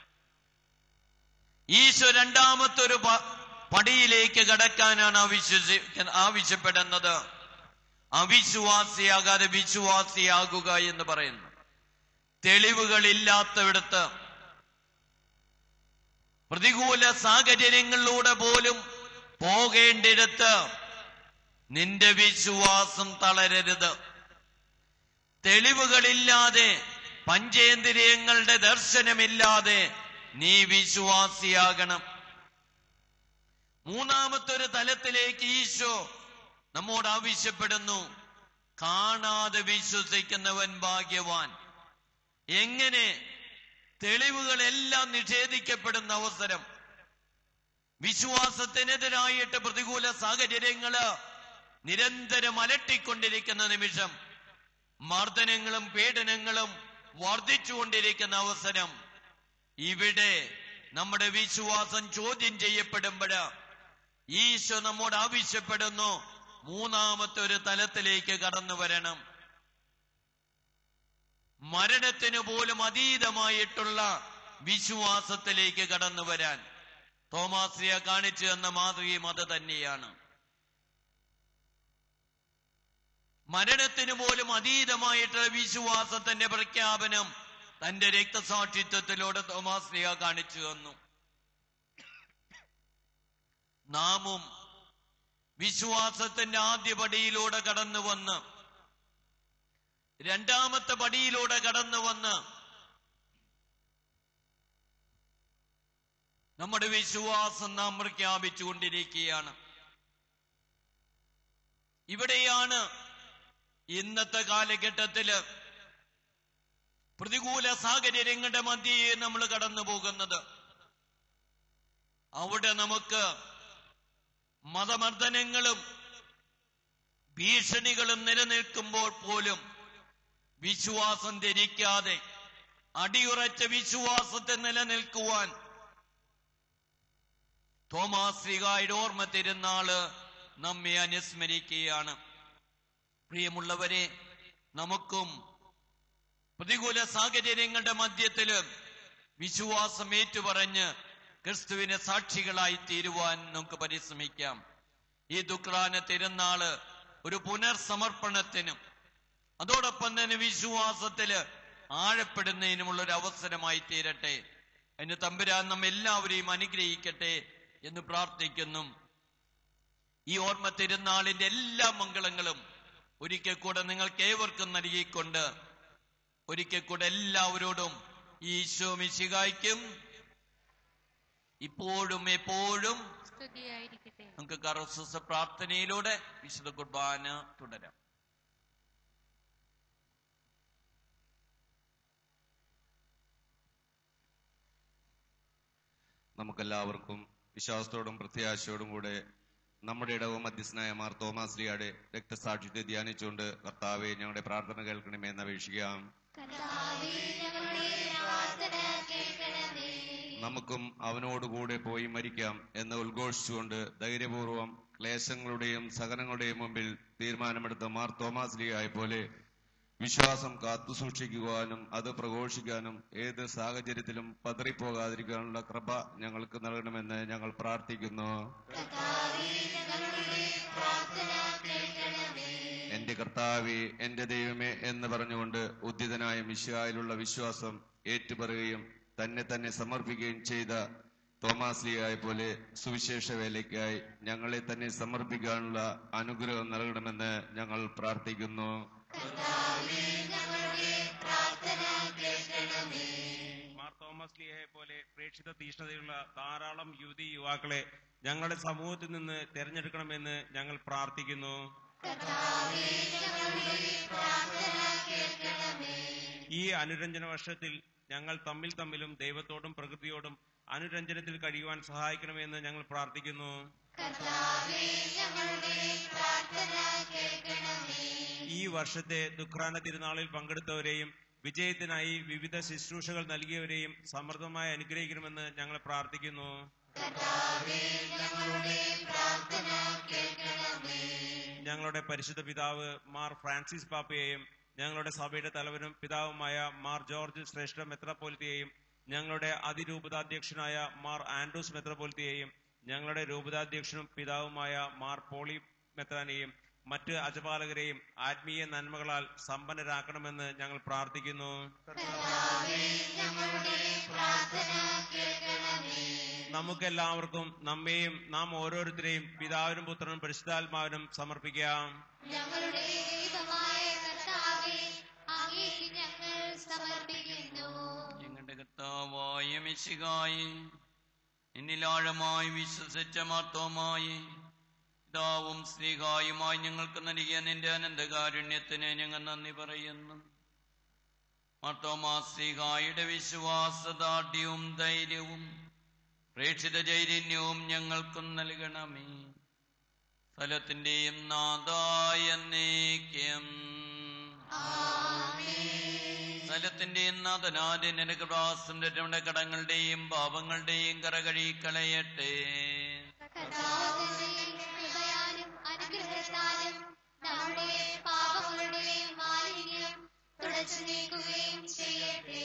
ഈശോ രണ്ടാമത്തൊരു പടിയിലേക്ക് കടക്കാനാണ് ആവശ്യ ആവശ്യപ്പെടുന്നത്. അവിശ്വാസിയാകാതെ വിശ്വാസിയാകുക എന്ന് പറയുന്നു. തെളിവുകളില്ലാത്തവിടത്ത്, പ്രതികൂല സാഹചര്യങ്ങളിലൂടെ പോലും പോകേണ്ടിടത്ത് നിന്റെ വിശ്വാസം തളരരുത്. തെളിവുകളില്ലാതെ, പഞ്ചേന്ദ്രിയങ്ങളുടെ ദർശനമില്ലാതെ നീ വിശ്വാസിയാകണം. മൂന്നാമത്തൊരു തലത്തിലേക്ക് ഈശോ നമ്മോട് ആവശ്യപ്പെടുന്നു. കാണാതെ വിശ്വസിക്കുന്നവൻ ഭാഗ്യവാൻ. എങ്ങനെ? തെളിവുകളെല്ലാം നിഷേധിക്കപ്പെടുന്ന അവസരം, വിശ്വാസത്തിനെതിരായിട്ട് പ്രതികൂല സാഹചര്യങ്ങള് നിരന്തരം അലട്ടിക്കൊണ്ടിരിക്കുന്ന നിമിഷം, മർദ്ദനങ്ങളും പീഡനങ്ങളും വർദ്ധിച്ചുകൊണ്ടിരിക്കുന്ന അവസരം, ഇവിടെ നമ്മുടെ വിശ്വാസം ചോദ്യം ചെയ്യപ്പെടുമ്പോൾ ഈശോ നമ്മോട് ആവശ്യപ്പെടുന്നു, മൂന്നാമത്തെ ഒരു തലത്തിലേക്ക് കടന്നു വരണം. മരണത്തിന് പോലും അതീതമായിട്ടുള്ള വിശ്വാസത്തിലേക്ക് കടന്നു വരാൻ തോമാശ്ലീഹ കാണിച്ചു തന്ന മാതൃകയും അത് തന്നെയാണ്. മരണത്തിന് പോലും അതീതമായിട്ടുള്ള വിശ്വാസത്തിന്റെ പ്രഖ്യാപനം തന്റെ രക്തസാക്ഷിത്വത്തിലൂടെ തോമാശ്ലീഹ കാണിച്ചു തന്നു. നാമും വിശ്വാസത്തിന്റെ ആദ്യ പടിയിലൂടെ കടന്നു വന്ന് രണ്ടാമത്തെ പടിയിലൂടെ കടന്നു വന്ന് നമ്മുടെ വിശ്വാസം നാം പ്രഖ്യാപിച്ചുകൊണ്ടിരിക്കുകയാണ്. ഇവിടെയാണ് ഇന്നത്തെ കാലഘട്ടത്തില് പ്രതികൂല സാഹചര്യങ്ങളുടെ മധ്യേ നമ്മൾ കടന്നു പോകുന്നത്. അവിടെ നമുക്ക് മതമർദ്ദനങ്ങളും ഭീഷണികളും നിലനിൽക്കുമ്പോൾ പോലും വിശ്വാസം ധരിക്കാതെ അടിയുറച്ച വിശ്വാസത്തെ നിലനിൽക്കുവാൻ തോമാശ്ലീഹായുടെ ഓർമ്മ തിരുനാള് നമ്മെ അനുസ്മരിക്കുകയാണ്. പ്രിയമുള്ളവരെ, നമുക്കും പ്രതികൂല സാഹചര്യങ്ങളുടെ മധ്യത്തില് വിശ്വാസം ഏറ്റുപറഞ്ഞ് ക്രിസ്തുവിനെ സാക്ഷികളായി തീരുവാൻ നമുക്ക് പരിശ്രമിക്കാം. ഈ ദുഃഖാന തിരുനാള് ഒരു പുനർസമർപ്പണത്തിനും അതോടൊപ്പം തന്നെ വിശ്വാസത്തില് ആഴപ്പെടുന്നതിനുമുള്ള ഒരു അവസരമായി തീരട്ടെ. അതിന് തമ്പുരാൻ നമ്മ എല്ലാവരെയും അനുഗ്രഹിക്കട്ടെ എന്ന് പ്രാർത്ഥിക്കുന്നു. ഈ ഓർമ്മ തിരുനാളിന്റെ എല്ലാ മംഗളങ്ങളും ഒരിക്കൽ കൂടെ നിങ്ങൾക്ക് ഏവർക്കും നൽകിക്കൊണ്ട് ഒരിക്കൽ കൂടെ എല്ലാവരോടും ഈശോ മിശിഹായ്ക്കും ഇപ്പോഴും എപ്പോഴും സ്തുതിയായിരിക്കട്ടെ. നമുക്ക് കർത്തൃ പ്രാർത്ഥനയിലൂടെ വിശുദ്ധ കുർബാന തുടരാം. നമുക്കെല്ലാവർക്കും വിശ്വാസത്തോടും പ്രത്യാശയോടും കൂടെ നമ്മുടെ ഇടവും മധ്യസ്ഥനായ മാർ തോമാശ്ലീഹയുടെ രക്തസാക്ഷിത്വത്തെ ധ്യാനിച്ചുകൊണ്ട് കർത്താവെ ഞങ്ങളുടെ പ്രാർത്ഥന കേൾക്കണമേ എന്ന് അപേക്ഷിക്കാം. നമുക്കും അവനോടുകൂടെ പോയി മരിക്കാം എന്ന് ഉദ്ഘോഷിച്ചുകൊണ്ട് ധൈര്യപൂർവം ക്ലേശങ്ങളുടെയും സഹനങ്ങളുടെയും മുമ്പിൽ തീരുമാനമെടുത്ത മാർ തോമാശ്ലീഹയെ പോലെ വിശ്വാസം കാത്തു സൂക്ഷിക്കുവാനും അത് പ്രഘോഷിക്കാനും ഏത് സാഹചര്യത്തിലും പതറിപ്പോകാതിരിക്കാനുള്ള കൃപ ഞങ്ങൾക്ക് നൽകണമെന്ന് ഞങ്ങൾ പ്രാർത്ഥിക്കുന്നു. എന്റെ കർത്താവേ, എന്റെ ദൈവമേ എന്ന് പറഞ്ഞുകൊണ്ട് ഉദ്ധിതനായ മിശിഹായിലുള്ള വിശ്വാസം ഏറ്റുപറയുകയും തന്നെ തന്നെ സമർപ്പിക്കുകയും ചെയ്ത തോമാശ്ലീഹയെ പോലെ സുവിശേഷ വേലയ്ക്കായി ഞങ്ങളെ തന്നെ സമർപ്പിക്കാനുള്ള അനുഗ്രഹം നൽകണമെന്ന് ഞങ്ങൾ പ്രാർത്ഥിക്കുന്നു. മാർ തോമാശ്ലീഹയെ പോലെ പ്രേക്ഷിത തീഷ്ണതയുള്ള ധാരാളം യുവതി യുവാക്കളെ ഞങ്ങളുടെ സമൂഹത്തിൽ നിന്ന് തെരഞ്ഞെടുക്കണമെന്ന് ഞങ്ങൾ പ്രാർത്ഥിക്കുന്നു. ഈ അനുരഞ്ജന വർഷത്തിൽ ഞങ്ങൾ തമ്മിൽ തമ്മിലും ദൈവത്തോടും പ്രകൃതിയോടും അനുരഞ്ജനത്തിൽ കഴിയുവാൻ സഹായിക്കണമെന്ന് ഞങ്ങൾ പ്രാർത്ഥിക്കുന്നു. ഈ വർഷത്തെ ദുഃഖാന തിരുനാളിൽ പങ്കെടുത്തവരെയും വിജയത്തിനായി വിവിധ ശുശ്രൂഷകൾ നൽകിയവരെയും സമൃദ്ധമായി അനുഗ്രഹിക്കണമെന്ന് ഞങ്ങൾ പ്രാർത്ഥിക്കുന്നു. ഞങ്ങളുടെ പരിശുദ്ധ പിതാവ് മാർ ഫ്രാൻസിസ് പാപ്പയെയും ഞങ്ങളുടെ സഭയുടെ തലവനും പിതാവുമായ മാർ ജോർജ് ശ്രേഷ്ഠ മെത്രാപ്പോലിത്തയെയും ഞങ്ങളുടെ അതിരൂപതാധ്യക്ഷനായ മാർ ആൻഡ്രൂസ് മെത്രാപ്പോലിത്തയെയും ഞങ്ങളുടെ രൂപതാധ്യക്ഷനും പിതാവുമായ മാർ പോളി മെത്രാനെയും മറ്റ് അജപാലകരെയും ആത്മീയ നന്മകളാൽ സമ്പന്നരാക്കണമെന്ന് ഞങ്ങൾ പ്രാർത്ഥിക്കുന്നു. നമുക്കെല്ലാവർക്കും നമ്മെയും നാം ഓരോരുത്തരെയും പിതാവിനും പുത്രനും പരിശുദ്ധാത്മാവിനും സമർപ്പിക്കാം. ഞങ്ങളുടെ ദൈവമായ കർത്താവേ, അങ്ങേക്ക് ഞങ്ങൾ സമർപ്പിക്കുന്നു. ഞങ്ങളുടെ കർത്താവായ മിശിഹായേ, എന്നിലാഴമായി വിശ്വസിച്ച മാർത്തോമായി പിതാവും സ്നേഹായുമായി ഞങ്ങൾക്ക് നൽകിയ നിന്റെ അനന്തകാരുണ്യത്തിന് ഞങ്ങൾ നന്ദി പറയുന്നു. മാർത്തോമാ സ്നേഹായുടെ വിശ്വാസദാർഢ്യവും ധൈര്യവും പ്രേക്ഷിത ചൈതന്യവും ഞങ്ങൾക്കും നൽകണമേ. സ്ഥലത്തിന്റെയും നാഥായ എന്നേക്കും സ്ഥലത്തിന്റെയും നാഥനായ നിനക്ക് പ്രാസം നമ്മുടെ കടങ്ങളുടെയും പാപങ്ങളുടെയും കറകഴിക്കളയട്ടെ. അനുഗ്രഹത്താലും നമ്മുടെ പാപങ്ങളുടെ മാലിന്യം തുടച്ചു നീക്കുകയും ചെയ്യട്ടെ.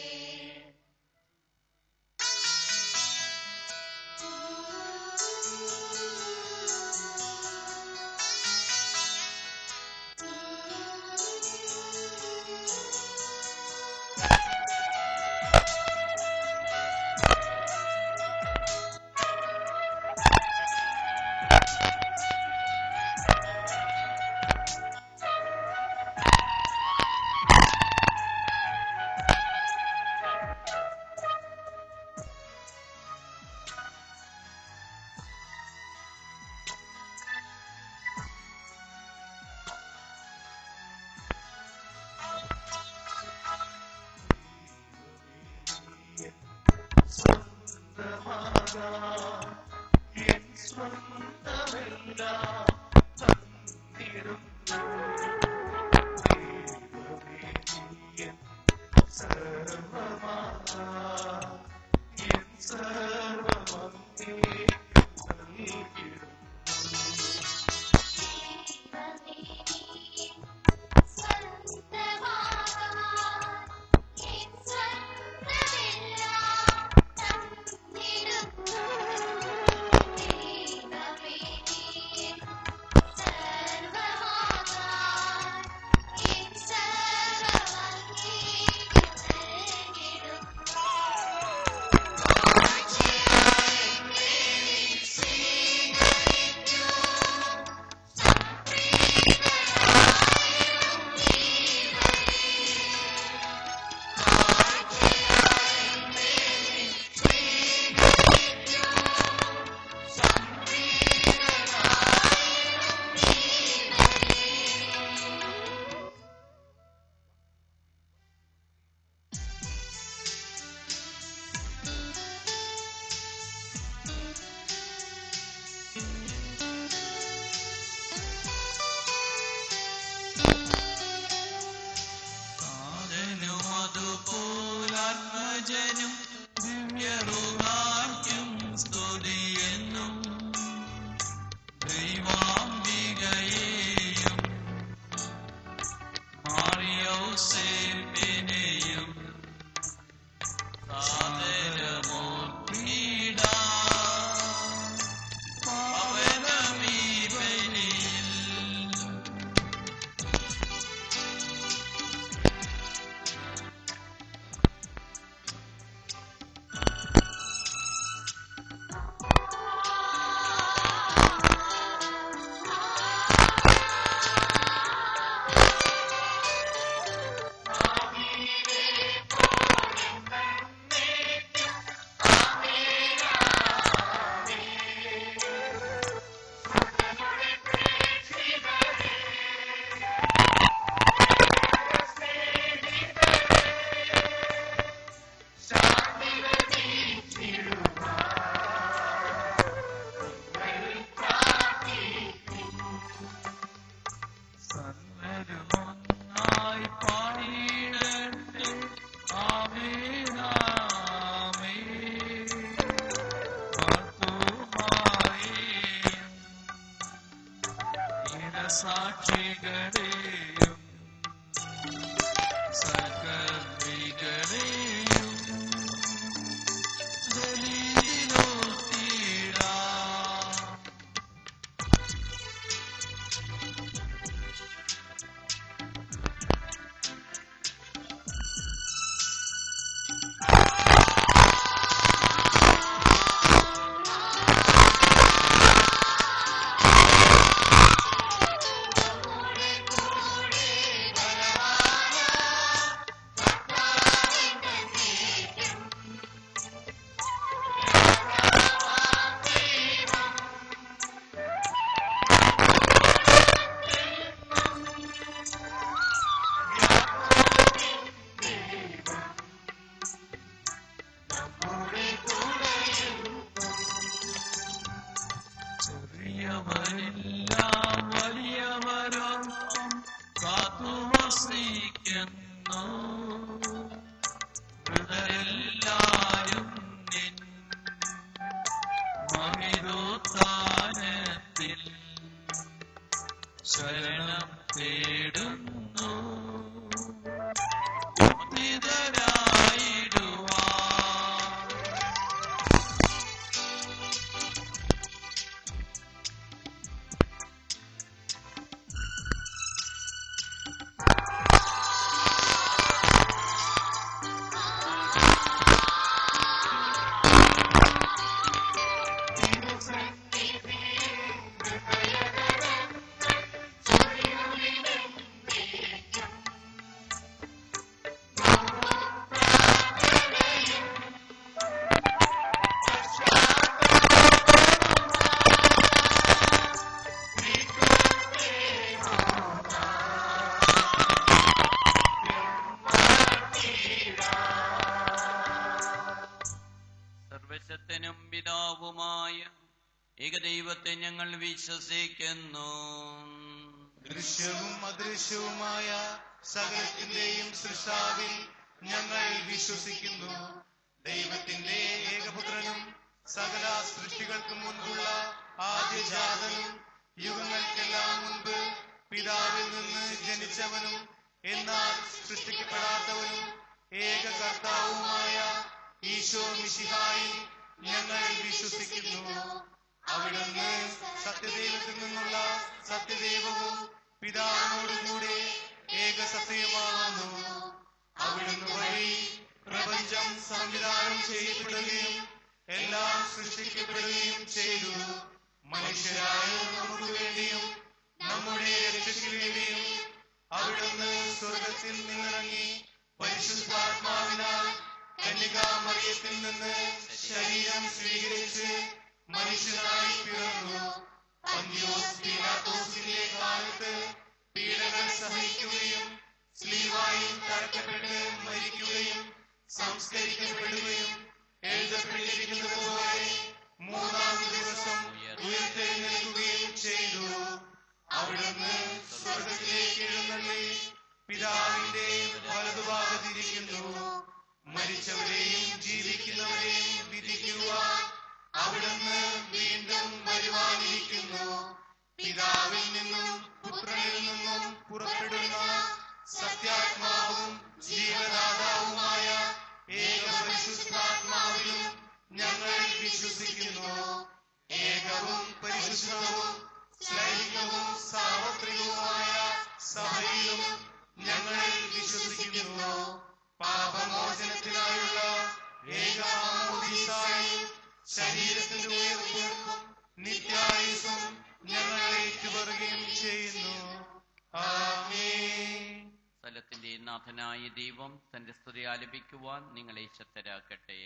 ആശ്രയിക്കുന്നു മൃതരെല്ലാരും നിൻ മഹിതോത്ഥാനത്തിൽ ശരണം തേടുന്നു ഉദ്ധിതരായിടുവാൻ. സർവശക്തനും പിതാവുമായ ഏകദൈവത്തെ ഞങ്ങൾ വിശ്വസിക്കുന്നു. ദൃശ്യവും അദൃശ്യവുമായ സകലത്തിന്റെയും സൃഷ്ടാവിൽ ഞങ്ങൾ വിശ്വസിക്കുന്നു. ദൈവത്തിന്റെ ഏകപുത്രനും സകല സൃഷ്ടികൾക്കും മുൻപുള്ള ആദ്യജാതനും യുഗങ്ങൾക്കെല്ലാം മുൻപ് പിതാവിൽ നിന്ന് ജനിച്ചവനും എന്നാൽ സൃഷ്ടിക്കപ്പെടാത്തവനും ഏക കർത്താവുമായ ഈശോ മിശിഹായിൽ ഞങ്ങൾ വിശ്വസിക്കുന്നു. അവിടുന്ന് സത്യദൈവത്തിൽ നിന്നുള്ള സത്യദൈവവും പിതാവിനോടുകൂടെ ഏക സത്യമാകുന്നു. അവിടുന്ന് വഴി പ്രപഞ്ചം സംവിധാനം ചെയ്യപ്പെടുകയും എല്ലാം സൃഷ്ടിക്കപ്പെടുകയും ചെയ്തു. മനുഷ്യരായ നമുക്ക് വേണ്ടിയും നമ്മുടെ രക്ഷയ്ക്ക് വേണ്ടിയും അവിടുന്ന് സ്വർഗത്തിൽ നിന്നിറങ്ങി പരിശുദ്ധാത്മാവിനാൽ കന്യകാമറിയത്തിൽ നിന്ന് ശരീരം സ്വീകരിച്ച് മനുഷ്യനായി പിറന്നു. പന്തിയോസ് പീലാത്തോസിന്റെ കാലത്ത് പീഡകൾ സഹിക്കുകയും സ്ലീവായിൽ തറക്കപ്പെട്ട് മരിക്കുകയും സംസ്കരിക്കപ്പെടുകയും എഴുതപ്പെട്ടിരിക്കുന്നത് പോലെ മൂന്നാം ദിവസം ഉയർത്തെഴുന്നേൽക്കുകയും ചെയ്തു. അവിടുന്ന് സ്വർഗത്തിലേക്ക് എഴുന്നള്ളി പിതാവിന്റെ വലതുഭാഗത്തിരിക്കുന്നു. മരിച്ചവരെയും ജീവിക്കുന്നവരെയും വിധിക്കുവാൻ അവിടുന്ന് വീണ്ടും വരുവാനിരിക്കുന്നു. പിതാവിൽ നിന്നും പുത്രനിൽ നിന്നും പുറപ്പെടുന്ന സത്യാത്മാവും ജീവദാതാവുമായ ഏക പരിശുദ്ധാത്മാവിലും ഞങ്ങൾ വിശ്വസിക്കുന്നു. ഏകവും പരിശുദ്ധവും ശ്ലൈഹികവും സാർവത്രികവുമായ സഭയിലും ഞങ്ങൾ വിശ്വസിക്കുന്നു. പാപമോചനത്തിനായുള്ള ഏകാമോദീസായും ശരീരത്തിന്റെ ഉയർപ്പും നിത്യായുസ്സും ഞങ്ങൾ ഏറ്റുപറയുകയും ചെയ്യുന്നു. ആമേൻ. സ്ഥലത്തിന്റെ നാഥനായ ദൈവം തന്റെ സ്തുതി ആലപിക്കുവാൻ നിങ്ങളെ ശക്തരാക്കട്ടെ.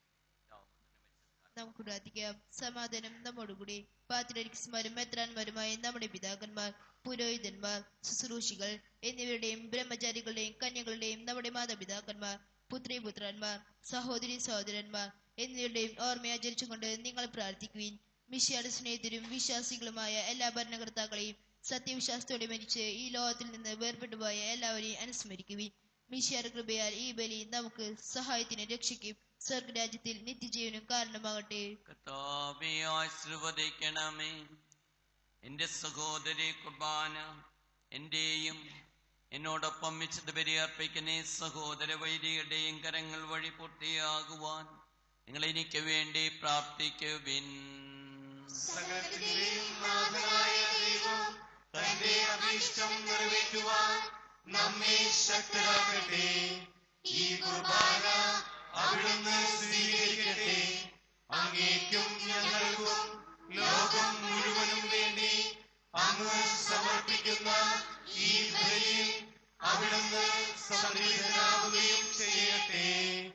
നമുക്ക് പ്രാർത്ഥിക്കാം. സമാധാനം നമ്മോടുകൂടി. പാത്രിയർക്കീസുമാരും മെത്രാന്മാരുമായ നമ്മുടെ പിതാക്കന്മാർ, പുരോഹിതന്മാർ, ശുശ്രൂഷികൾ എന്നിവരുടെയും ബ്രഹ്മചാരികളുടെയും കന്യകളുടെയും നമ്മുടെ മാതാപിതാക്കന്മാർ, പുത്രിപുത്രന്മാർ, സഹോദരി സഹോദരന്മാർ എന്നിവരുടെയും ഓർമ്മയാചരിച്ചുകൊണ്ട് നിങ്ങൾ പ്രാർത്ഥിക്കുവിൻ. മിശിഹായുടെ സ്നേഹിതരും വിശ്വാസികളുമായ എല്ലാ ഭരണകർത്താക്കളെയും സത്യവിശ്വാസത്തോടെ മരിച്ച് ഈ ലോകത്തിൽ നിന്ന് വേർപെട്ടുപോയ എല്ലാവരെയും അനുസ്മരിക്കുവിൻ. മിശിഹായുടെ കൃപയാൽ ഈ ബലി നമുക്ക് സഹായത്തിന് രക്ഷയ്ക്കും സ്വർഗരാജ്യത്തിൽ നിത്യജീവനും കാരണമാകട്ടെ. കർത്താവേ ആശീർവദിക്കണമേ. എന്റെ സഹോദരി കുർബാന എന്റെയും എന്നോടൊപ്പം വിശുദ്ധ ബലി അർപ്പിക്കുന്ന സഹോദര വൈദികരുടെയും കരങ്ങൾ വഴി പൂർത്തിയാകുവാൻ നിങ്ങൾ എനിക്ക് വേണ്ടി പ്രാർത്ഥിക്കുവിൻ. സകലത്തിന്റെയും നാഥനായ ദൈവം തന്റെ അഭീഷ്ടം നിറവേറ്റുവാൻ നമ്മെ ശക്തരാക്കട്ടെ. ഈ കുർബാന അവിടുന്ന് സ്വീകരിക്കട്ടെ. അങ്ങേക്കും ഞങ്ങൾക്കും ലോകം മുഴുവനും വേണ്ടി അങ്ങ് സമർപ്പിക്കുന്ന ഈ ബലിയിൽ അവിടുന്ന് സംപ്രീതനാവുകയും ചെയ്യട്ടെ.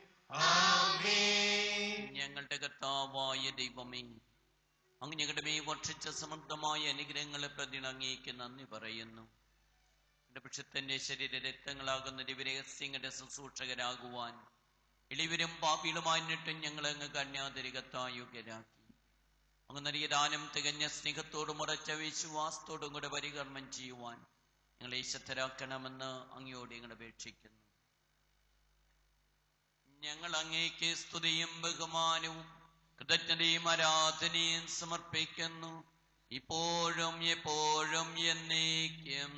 ആമേൻ. ഞങ്ങളുടെ കർത്താവായ ദൈവമേ, അങ്ങ് ഞങ്ങളുടെ മേ വർഷിച്ച സമൃദ്ധമായ അനുഗ്രഹങ്ങളെ പ്രതി അങ്ങേക്ക് നന്ദി പറയുന്നു. എന്റെ പക്ഷത്തിന്റെ ശരീര രക്തങ്ങളാകുന്ന ദിവരഹസ്യങ്ങളുടെ ശുശ്രൂഷകരാകുവാൻ എളിവരും പാപികളുമായിട്ടും ഞങ്ങൾ അങ്ങ് കന്യാതിരികത്തായി യോഗ്യരാക്കി. അങ്ങ് നൽകിയ ദാനം തികഞ്ഞ സ്നേഹത്തോടും ഉറച്ച വിശ്വാസത്തോടും കൂടെ പരികർമ്മം ചെയ്യുവാൻ ഞങ്ങളെ ശക്തരാക്കണമെന്ന് അങ്ങയോട് ഞങ്ങൾ അപേക്ഷിക്കുന്നു. ഞങ്ങൾ അങ്ങേക്ക് സ്തുതിയും ബഹുമാനവും കൃതജ്ഞതയും ആരാധനയും സമർപ്പിക്കുന്നു, ഇപ്പോഴും എപ്പോഴും എന്നേക്കും.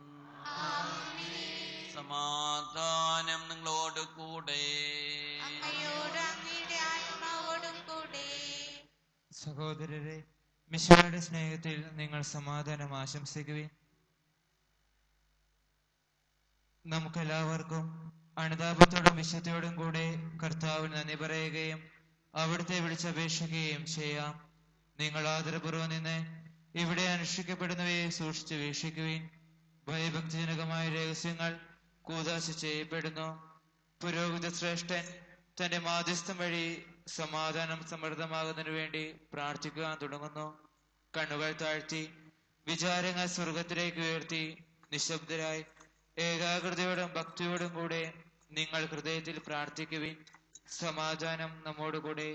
സമാധാനം നിങ്ങളോട് കൂടെ. സഹോദരരെ, മിശിഹായുടെ സ്നേഹത്തിൽ നിങ്ങൾ സമാധാനം ആശംസിക്കുവിൻ. നമുക്കെല്ലാവർക്കും അനുതാപത്തോടും വിശുദ്ധിയോടും കൂടെ കർത്താവിന് നന്ദി പറയുകയും അവിടുത്തെ വിളിച്ചപേക്ഷിക്കുകയും ചെയ്യാം. നിങ്ങൾ ആദരപൂർവ്വം നിന്ന് ഇവിടെ അനുഷ്ഠിക്കപ്പെടുന്നവയെ സൂക്ഷിച്ച് വീക്ഷിക്കുവിൻ. ഭയഭക്തിജനകമായ രഹസ്യങ്ങൾ കൂദാശ ചെയ്യപ്പെടുന്നു. പുരോഹിത ശ്രേഷ്ഠൻ തന്റെ മാധ്യസ്ഥം വഴി സമാധാനം സമൃദ്ധമാകുന്നതിനു വേണ്ടി പ്രാർത്ഥിക്കുവാൻ തുടങ്ങുന്നു. കണ്ണുകൾ താഴ്ത്തി വിചാരങ്ങൾ സ്വർഗത്തിലേക്ക് ഉയർത്തി നിശബ്ദരായി ഏകാഗ്രതയോടും ഭക്തിയോടും കൂടെ നിങ്ങൾ ഹൃദയത്തിൽ പ്രാർത്ഥിക്കുവിൻ. സമാധാനം നമ്മോടുകൂടെ.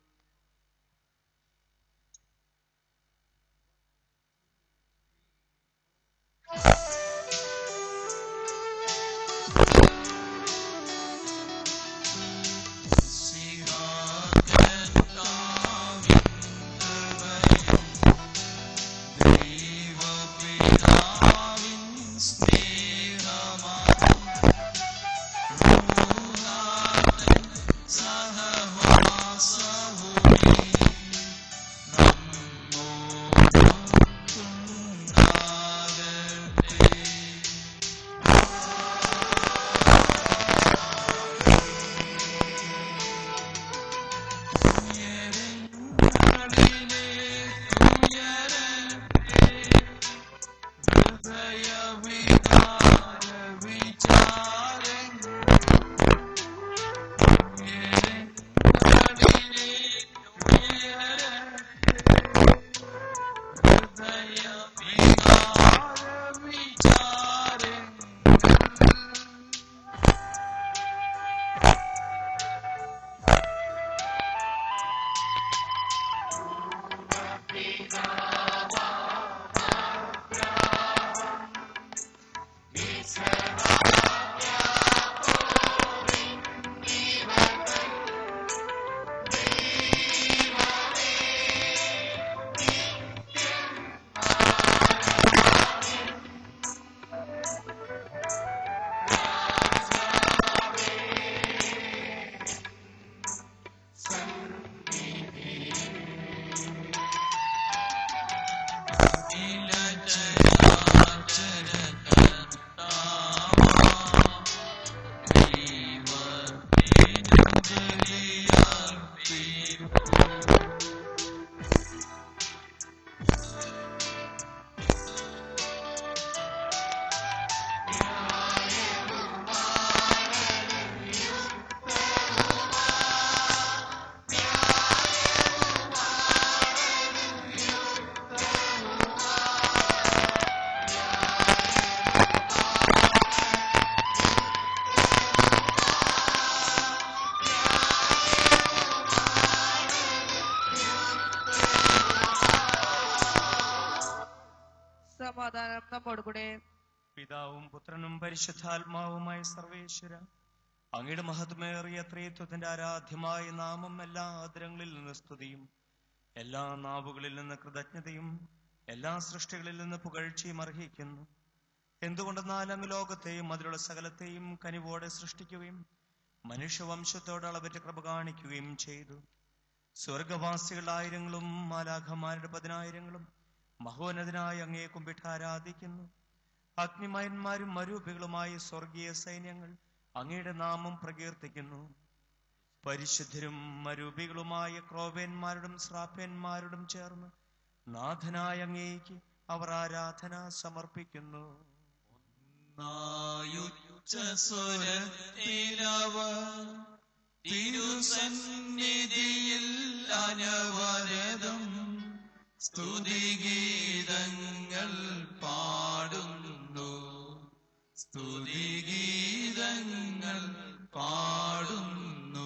സമാധാനം നമ്മോടുകൂടെ. പിതാവും പുത്രനും പരിശുദ്ധാത്മാവുമായ സർവേശ്വര, അങ്ങയുടെ മഹത്മേറിയ ത്രിത്വത്തിന്റെ ആരാധ്യമായ നാമം എല്ലാ ആദരങ്ങളിൽ നിന്ന് സ്തുതിയും എല്ലാ നാവുകളിൽ നിന്ന് കൃതജ്ഞതയും എല്ലാ സൃഷ്ടികളിൽ നിന്ന് പുകഴ്ചയും അർഹിക്കുന്നു. എന്തുകൊണ്ടെന്നാൽ അങ്ങ് ലോകത്തെയും അതിലുള്ള സകലത്തെയും കനിവോടെ സൃഷ്ടിക്കുകയും മനുഷ്യവംശത്തോട് അളവറ്റ കൃപ കാണിക്കുകയും ചെയ്തു. സ്വർഗവാസികൾ ആയിരങ്ങളും മാലാഖമാരുടെ പതിനായിരങ്ങളും മഹോന്നതനായ അങ്ങയെ കുമ്പിട്ട് ആരാധിക്കുന്നു. അഗ്നിമയന്മാരും മരൂപികളുമായ സ്വർഗീയ സൈന്യങ്ങൾ അങ്ങയുടെ നാമം പ്രകീർത്തിക്കുന്നു. പരിശുദ്ധരും മരൂപികളുമായ ക്രോവേന്മാരോടും ശ്രാപ്യന്മാരോടും ചേർന്ന് നാഥനായ അങ്ങേക്ക് അവർ ആരാധന സമർപ്പിക്കുന്നു. തിരുസന്നിധിയിൽ അനവരതം സ്തുതിഗീതങ്ങൾ പാടുന്നു, സ്തുതിഗീതങ്ങൾ പാടുന്നു.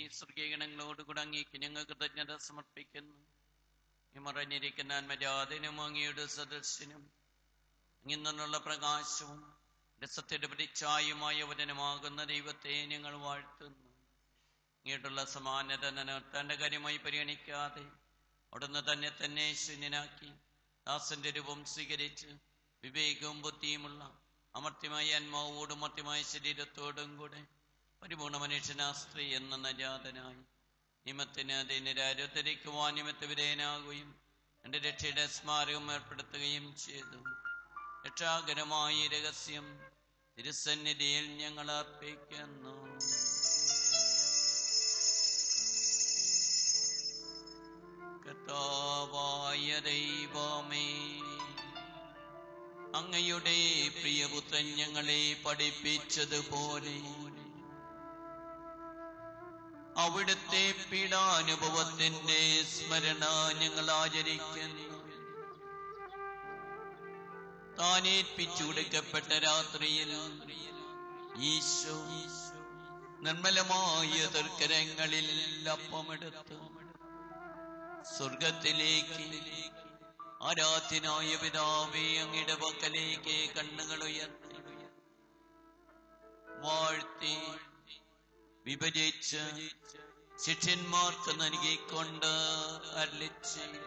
സ്വർഗീയഗണങ്ങളോടുകൂടെ അങ്ങേക്ക് ഞങ്ങൾ കൃതജ്ഞത സമർപ്പിക്കുന്നു. ഈ മറഞ്ഞിരിക്കുന്ന ആത്മജാതനും അങ്ങയുടെ സദസ്യനും അങ്ങിൽ നിന്നുള്ള പ്രകാശവും രസത്തിന്റെ പ്രതിച്ഛായുമായ വചനമാകുന്ന ദൈവത്തെ ഞങ്ങൾ വാഴ്ത്തുന്നു. ഇങ്ങോട്ടുള്ള സമാനത നിലനിർത്തേണ്ട കാര്യമായി പരിഗണിക്കാതെ അവിടുന്ന് തന്നെ തന്നെ ശൂന്യനാക്കി ദാസന്റെ രൂപം സ്വീകരിച്ച് വിവേകവും ബുദ്ധിയുമുള്ള അമർത്യമായ ആത്മാവോടും മർത്യമായ ശരീരത്തോടും കൂടെ പരിപൂർണ മനുഷ്യനാ സ്ത്രീ എന്ന നജാതനായി നിയമത്തിന് അതിനിരാരോധരിക്കുവാൻ നിമിത്ത വിധേയനാകുകയും എന്റെ രക്ഷയുടെ സ്മാരകം ഏർപ്പെടുത്തുകയും ചെയ്തു. രക്ഷാകരമായ രഹസ്യം തിരുസന്നിധിയിൽ ഞങ്ങൾ അർപ്പിക്കുന്നു. കർത്താവായ ദൈവമേ, അങ്ങയുടെ പ്രിയപുത്രൻ ഞങ്ങളെ പഠിപ്പിച്ചതുപോലെ അവിടുത്തെ പീഡാനുഭവത്തിന്റെ സ്മരണ ഞങ്ങൾ ആചരിക്കുന്നു. താനേൽപ്പിച്ചു കൊടുക്കപ്പെട്ട രാത്രിയിൽ ഈശോ നിർമ്മലമായ തൃക്കരങ്ങളിൽ അപ്പമെടുത്ത് സ്വർഗത്തിലേക്ക് ആരാധ്യനായ പിതാവേ അങ്ങയുടെ പക്കലേക്ക് കണ്ണുകൾ ഉയർത്തി വാഴ്ത്തി വിഭജിച്ച് ശിഷ്യന്മാർക്ക് നൽകിക്കൊണ്ട് അരുളിച്ചെയ്തു,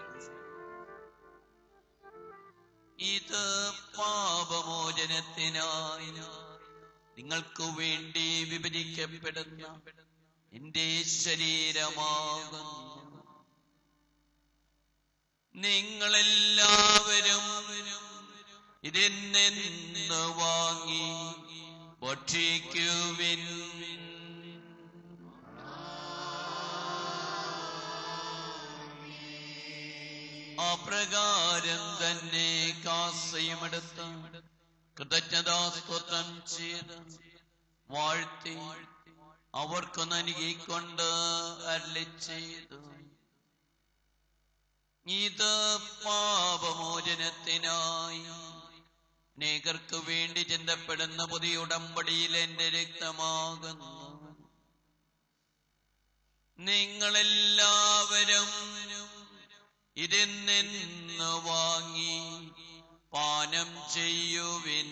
ഇത് പാപമോചനത്തിനായി നിങ്ങൾക്ക് വേണ്ടി വിഭജിക്കപ്പെടുന്ന എന്റെ ശരീരമാകുന്നു. നിങ്ങളെല്ലാവരും ഇതിൽ നിന്ന് വാങ്ങി ഭക്ഷിക്കുവിൻ. അപ്രകാരം തന്നെ കാസയുമെടുത്ത് കൃതജ്ഞതാസ്തോത്രം ചെയ്ത് വാഴ്ത്തി അവർക്ക് നൽകിക്കൊണ്ട് അരുളിച്ചെയ്തു, ഇത് പാപമോചനത്തിനായി അനേകർക്ക് വേണ്ടി ചിന്തപ്പെടുന്ന പുതിയ ഉടമ്പടിയിൽ എന്റെ രക്തമാകുന്നു. നിങ്ങളെല്ലാവരും ഇതിൽ നിന്ന് വാങ്ങി പാനം ചെയ്യുവിൻ.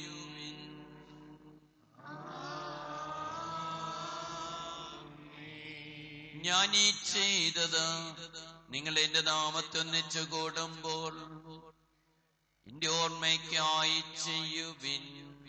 ഞാൻ ഈ ചെയ്തത് നിങ്ങൾ എന്റെ നാമത്തൊന്നിച്ചു കൂടുമ്പോൾ എന്റെ ഓർമ്മയ്ക്കായി ചെയ്യുവിൻ.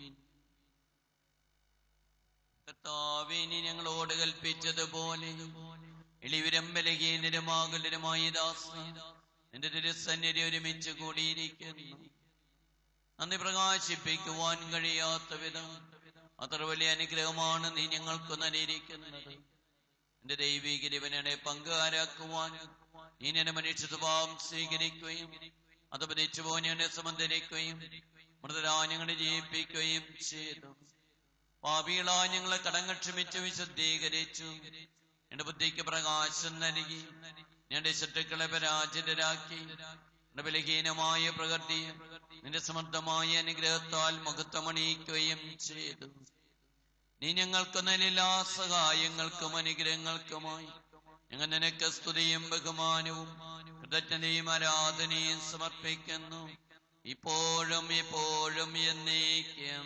കർത്താവിനി ഞങ്ങളോട് കൽപ്പിച്ചതുപോലെ എളിവരും ബലഹീനരുമാകുലരുമായ ദാസ എന്റെ തിരുസന്നിധി ഒരുമിച്ച് കൂടിയിരിക്കുന്നു. നന്ദി പ്രകാശിപ്പിക്കുവാൻ കഴിയാത്ത വിധം അത്ര വലിയ അനുഗ്രഹമാണ് നീ ഞങ്ങൾക്ക് നൽകിയിരിക്കുന്നത്. എന്റെ ദൈവിക ജീവനെ പങ്കുകാരാക്കുവാൻ നീ എന്റെ മനുഷ്യ സ്വഭാവം സ്വീകരിക്കുകയും അത് പതിച്ചു പോയി എന്നെ സംബന്ധിക്കുകയും മൃതരാ ഞങ്ങളെ ജീവിപ്പിക്കുകയും ചെയ്തു. പാപികളാ ഞങ്ങളെ കടങ്ങൾ ക്ഷമിച്ചു വിശുദ്ധീകരിച്ചു. എന്റെ ബുദ്ധിക്ക് പ്രകാശം നൽകി എന്റെ ശത്രുക്കളെ പരാജിതരാക്കി. എന്റെ ബലഹീനമായ പ്രകൃതിയെ നിന്റെ സമർത്ഥമായ അനുഗ്രഹത്താൽ മുഖത്തമണിയിക്കുകയും ചെയ്തു. നീ ഞങ്ങൾക്ക് എല്ലാ സഹായങ്ങൾക്കും അനുഗ്രഹങ്ങൾക്കുമായി ഞങ്ങൾ നിനക്ക് സ്തുതിയും ബഹുമാനവും കൃതജ്ഞതയും ആരാധനയും സമർപ്പിക്കുന്നു, ഇപ്പോഴും എപ്പോഴും എന്നേക്കും.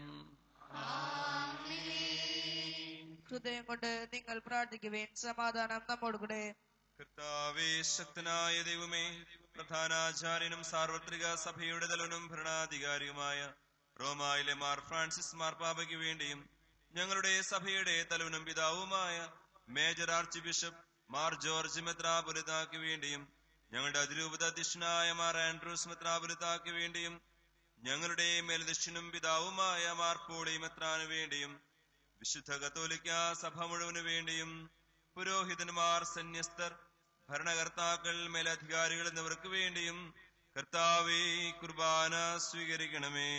ഹൃദയം കൊണ്ട് നിങ്ങൾ പ്രാർത്ഥിക്കുവേൻ. സമാധാനം നമ്മോടുകൂടെ. കർത്താവേ, ശക്തനായ ദൈവമേ, പ്രധാനാചാര്യനും സാർവത്രിക സഭയുടെ തലവനും ഭരണാധികാരിയുമായ റോമായിലെ മാർ ഫ്രാൻസിസ് മാർപ്പാപ്പയ്ക്ക് വേണ്ടിയും ഞങ്ങളുടെ സഭയുടെ തലവനും പിതാവുമായ major archbishop Mar George മെത്രാപൊലിത്താക്ക് വേണ്ടിയും ഞങ്ങളുടെ അതിരൂപത അധ്യക്ഷനായ മാർ ആൻഡ്രൂസ് മെത്രാപൊലിത്താക്ക് വേണ്ടിയും ഞങ്ങളുടെ മേലധ്യക്ഷനും പിതാവുമായ മാർ പോളി മെത്രാന് വേണ്ടിയും വിശുദ്ധ കത്തോലിക്ക സഭ മുഴുവനു വേണ്ടിയും പുരോഹിതന്മാർ, സന്യസ്തർ, ഭരണകർത്താക്കൾ, മേലധികാരികൾ എന്നിവർക്ക് വേണ്ടിയും കർത്താവേ കുർബാന സ്വീകരിക്കണമേ.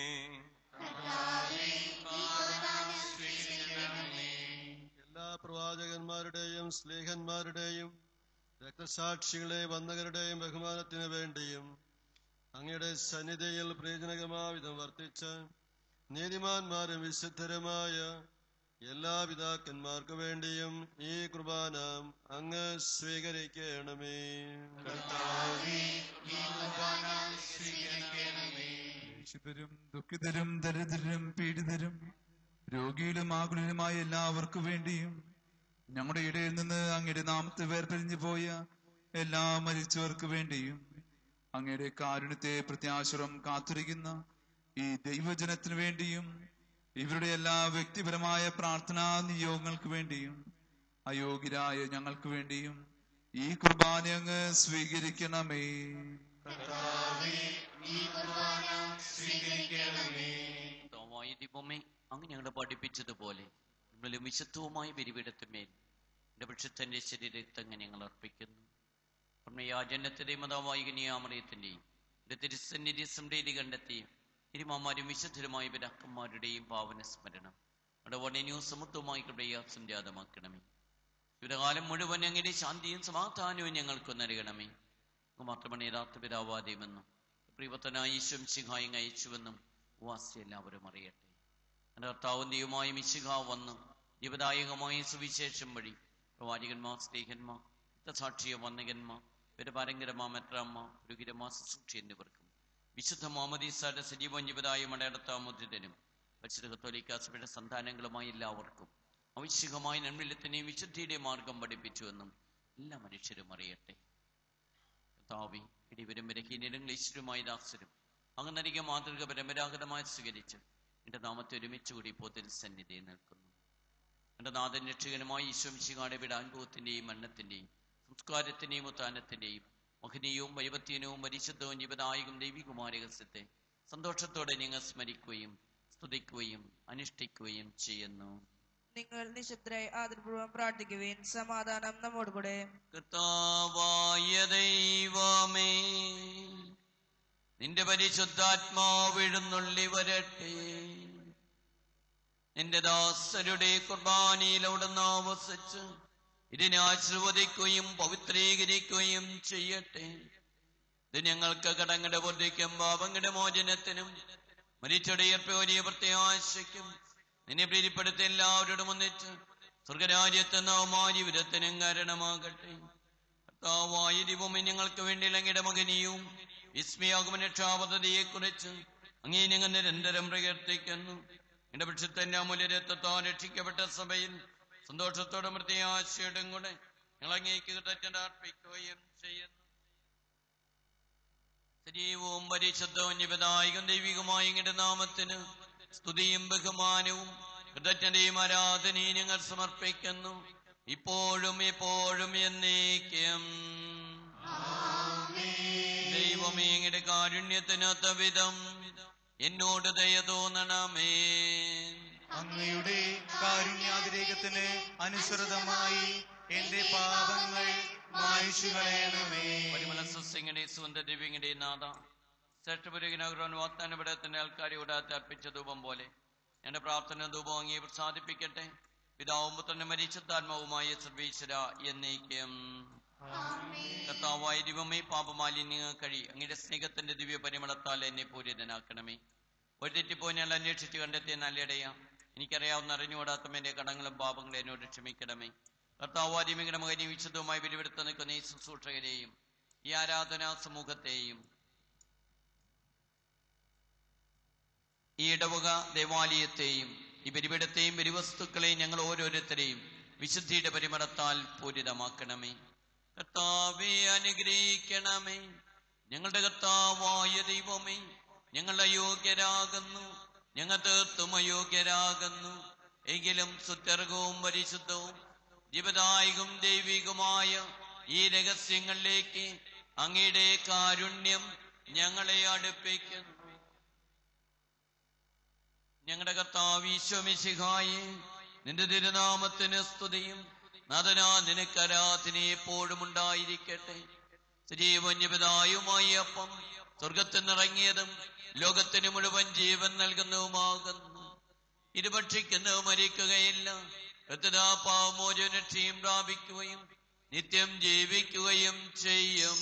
എല്ലാ പ്രവാചകന്മാരുടെയും സ്ലേഹന്മാരുടെയും രക്തസാക്ഷികളെ വന്ദകരുടെയും ബഹുമാനത്തിനു വേണ്ടിയും അങ്ങയുടെ സന്നിധിയിൽ പ്രയോജനകമാവിധം വർത്തിച്ച നീതിമാന്മാരും വിശുദ്ധരുമായ എല്ലാ പിതാക്കന്മാർക്കു വേണ്ടിയും ഈ കുർബാന അങ്ങ് സ്വീകരിക്കണമേ. ശിതരും ദുഃഖിതരും ദരിദ്രരും പീഡിതരും രോഗിയിലും ആകുലരുമായ എല്ലാവർക്കു വേണ്ടിയും ഞങ്ങളുടെ ഇടയിൽ നിന്ന് അങ്ങയുടെ നാമത്തെ വേർപിരിഞ്ഞു പോയ എല്ലാ മരിച്ചവർക്ക് വേണ്ടിയും അങ്ങയുടെ കാരുണ്യത്തെ പ്രത്യാശുരം കാത്തിരിക്കുന്ന ഈ ദൈവജനത്തിനു വേണ്ടിയും ഇവരുടെ എല്ലാ വ്യക്തിപരമായ പ്രാർത്ഥനാ നിയോഗങ്ങൾക്ക് വേണ്ടിയും അയോഗ്യരായ ഞങ്ങൾക്ക് വേണ്ടിയും ഈ കുർബാന അങ്ങ് സ്വീകരിക്കണമേ. ദൈവമേ, അങ്ങ് ഞങ്ങളെ പഠിപ്പിച്ചതുപോലെ നിങ്ങളും വിശുദ്ധവുമായ ബലിപീഠത്തിന്മേൽ എന്റെ പക്ഷത്തിന്റെ ശരീരത്തെ ഞങ്ങൾ അർപ്പിക്കുന്നു. യാചനത്തിന്റെയും മതവായികനിയാമറിയത്തിന്റെയും എന്റെ തിരുസന്നിധി സംപ്രീതി കണ്ടെത്തിയും ഇരുമാമാരും വിശുദ്ധരുമായ പിതാക്കന്മാരുടെയും പാവന സ്മരണം അവിടെ വടനെയും സമൃദ്ധമായി കൃപയാ സംജാതമാക്കണമേ. ഇവിടെ കാലം മുഴുവൻ അങ്ങനെ ശാന്തിയും സമാധാനവും ഞങ്ങൾക്ക് നൽകണമേ. മാത്രമാണ് യഥാർത്ഥ പിതാവാദ്യമെന്നും പ്രിയവത്തനായ ഈശ്വം ശിഖായും അയച്ചുവെന്നും വാസി എല്ലാവരും അറിയട്ടെ. എൻ്റെ കർത്താവും ദൈവമായ മിശിഹ വന്ന് ജീവദായകമായ സുവിശേഷം വഴി പ്രവാചകന്മാർ, സ്നേഹന്മാർ, രക്തസാക്ഷിയ വന്ദകന്മാർ, പരമ്പരങ്കരമാ മെത്രാമ്മ, പുരുകിരമാ, ശുശ്രൂഷ എന്നിവർക്കും വിശുദ്ധ മാമോദീസയുടെ സജീവം ജീവദായ മടയടത്താമുദ്രിതനും പരിശുദ്ധ കത്തോലിക്കാ സഭയുടെ സന്താനങ്ങളുമായി എല്ലാവർക്കും ആവശ്യകമായ നന്മയിലത്തിനെയും വിശുദ്ധിയുടെ മാർഗം പഠിപ്പിച്ചുവെന്നും എല്ലാ മനുഷ്യരും അറിയട്ടെ. കർത്താവേ, ഇടിവരും ബലഹീനരും ക്ലേശരുമായ ദാസരും അങ്ങ് നൽകിയ മാതൃക പരമ്പരാഗതമായി സ്വീകരിച്ച് എന്റെ നാമത്തെ ഒരുമിച്ച് കൂടി പോത്തിൽ സന്നിധി നിൽക്കുന്നു. എന്റെ നാഥൻ രക്ഷകനുമായി ഈശ്വംശികാടെ വിടാനുഭവത്തിന്റെയും മരണത്തിന്റെയും സംസ്കാരത്തിന്റെയും ഉത്ഥാനത്തിന്റെയും മഹനീയവും വൈവത്യനവും പരിശുദ്ധവും ജീവദായകം ദൈവികമായ രഹസ്യത്തെ സന്തോഷത്തോടെ നിങ്ങൾ സ്മരിക്കുകയും സ്തുതിക്കുകയും അനുഷ്ഠിക്കുകയും ചെയ്യുന്നു. നിങ്ങൾ നിശബ്ദരായി ആദരപൂർവ്വം പ്രാർത്ഥിക്കുവിൻ. സമാധാനം നമ്മോടുകൂടെ. കർത്താവായ ദൈവമേ, നിന്റെ പരിശുദ്ധാത്മാവ് എഴുന്നള്ളി വരട്ടെ. നിന്റെ ദാസരുടെ കുർബാനയിൽ അവിടുന്ന് ആവസിച്ച് ഇതിനെ ആശീർവദിക്കുകയും പവിത്രീകരിക്കുകയും ചെയ്യട്ടെ. ഇത് ഞങ്ങൾക്ക് കടങ്ങളുടെ ബുദ്ധിക്കും പാപങ്ങളുടെ മോചനത്തിനും മരിച്ചടയർപ്പ് വലിയ പ്രത്യാശയ്ക്കും നിന്നെ പ്രീതിപ്പെടുത്തി എല്ലാവരോടും ഒന്നിച്ച് സ്വർഗരാജ്യത്തെ നാമാ ജീവിതത്തിനും കാരണമാകട്ടെ. കർത്താവായ ദൈവമേ, ഞങ്ങൾക്ക് വേണ്ടി അങ്ങയുടെ മകനിയും വിസ്മയാകുന്ന രക്ഷാപദ്ധതിയെ കുറിച്ച് അങ്ങേ ഞങ്ങൾ നിരന്തരം പ്രകീർത്തിക്കുന്നു. എന്റെ പക്ഷത്തിന്റെ അമൂല്യ രക്തത്താൽ രക്ഷിക്കപ്പെട്ട സഭയിൽ സന്തോഷത്തോടും പ്രത്യാശയോടും കൂടെ ഞങ്ങൾ അങ്ങേക്ക് കൃതജ്ഞത അർപ്പിക്കുകയും ചെയ്യുന്നു. സജീവവും പരിശുദ്ധവും ജീവദായകം ദൈവികമായ ഇങ്ങയുടെ നാമത്തിന് സ്തുതിയും ബഹുമാനവും കൃതജ്ഞതയും ആരാധനയും ഞങ്ങൾ സമർപ്പിക്കുന്നു, ഇപ്പോഴും എപ്പോഴും എന്നേക്കും. ദൈവമേ, അങ്ങയുടെ കാരുണ്യത്തിനൊത്ത വിധം എന്നോട് ദയ തോന്നണമേ. അങ്ങയുടെ കാരുണ്യാതിരേകത്തിന് അനുസൃതമായി എന്റെ പാപങ്ങൾ മായ്ച്ചു കളയണമേ. പരിമലസസ്യങ്ങളുടെ സുഗന്ധ ദിവ്യങ്ങളുടെ നാഥ, ശ്രേഷ്ഠപുരകിനഗ്രഹൻ വാഗ്ദാനപടത്തിന്റെ ആൾക്കാരോട് അർപ്പിച്ച ധൂപം പോലെ എന്റെ പ്രാർത്ഥന ധൂപം അങ്ങേ പ്രസാദിപ്പിക്കട്ടെ. പിതാവും പുത്രനും പരിശുദ്ധാത്മാവുമായ സർവീശ്വര എന്നേക്കും. കർത്താവായ ദൈവമേ, പാപമാലിന്യങ്ങൾ കഴി അങ്ങയുടെ സ്നേഹത്തിന്റെ ദിവ്യ പരിമളത്താൽ എന്നെ പൂരിതനാക്കണമേ. ഒരു തെറ്റിപ്പോയി ഞാൻ അന്വേഷിച്ച് കണ്ടെത്തിയ നല്ലയിടയാ. എനിക്കറിയാവുന്ന അറിഞ്ഞുകൂടാത്ത എന്റെ കടങ്ങളും പാപങ്ങളും എന്നോട് ക്ഷമിക്കണമേ. കർത്താവാദിമിയുടെ മകനെയും വിശുദ്ധവുമായി വെളിപ്പെടുത്ത നിൽക്കുന്ന ഈ ശുശ്രൂഷകരെയും ഈ ആരാധനാ സമൂഹത്തെയും ഈ ഇടവക ദേവാലയത്തെയും ഈ ബലിപീഠത്തെയും ബലിവസ്തുക്കളെയും ഞങ്ങൾ ഓരോരുത്തരെയും വിശുദ്ധിയുടെ പരിമളത്താൽ പൂരിതമാക്കണമേ. കർത്താവെ, അനുഗ്രഹിക്കണമേ. ഞങ്ങളുടെ കർത്താവായ ദൈവമേ, ഞങ്ങൾ അയോഗ്യരാകുന്നു, ഞങ്ങൾ തീർത്തും അയോഗ്യരാകുന്നു. എങ്കിലും സുത്യർഗവും പരിശുദ്ധവും ജീവദായകം ദൈവികമായ ഈ രഹസ്യങ്ങളിലേക്ക് അങ്ങയുടെ കാരുണ്യം ഞങ്ങളെ അടുപ്പിക്കുന്നു. ഞങ്ങളുടെ കർത്താവ് ഈശോ മിശിഹായേ, നിന്റെ തിരുനാമത്തിന് സ്തുതിയും നാഥനാ നിനക്ക് ആരാധന എപ്പോഴും ഉണ്ടായിരിക്കട്ടെ. സജീവന്യപിതായുമായി അപ്പം സ്വർഗത്തിൽ നിറങ്ങിയതും ലോകത്തിന് മുഴുവൻ ജീവൻ നൽകുന്നതുമാകുന്നു. ഇത് ഭക്ഷിക്കുന്നത് മരിക്കുകയില്ല, പാവമോചനക്ഷയും പ്രാപിക്കുകയും നിത്യം ജീവിക്കുകയും ചെയ്യും.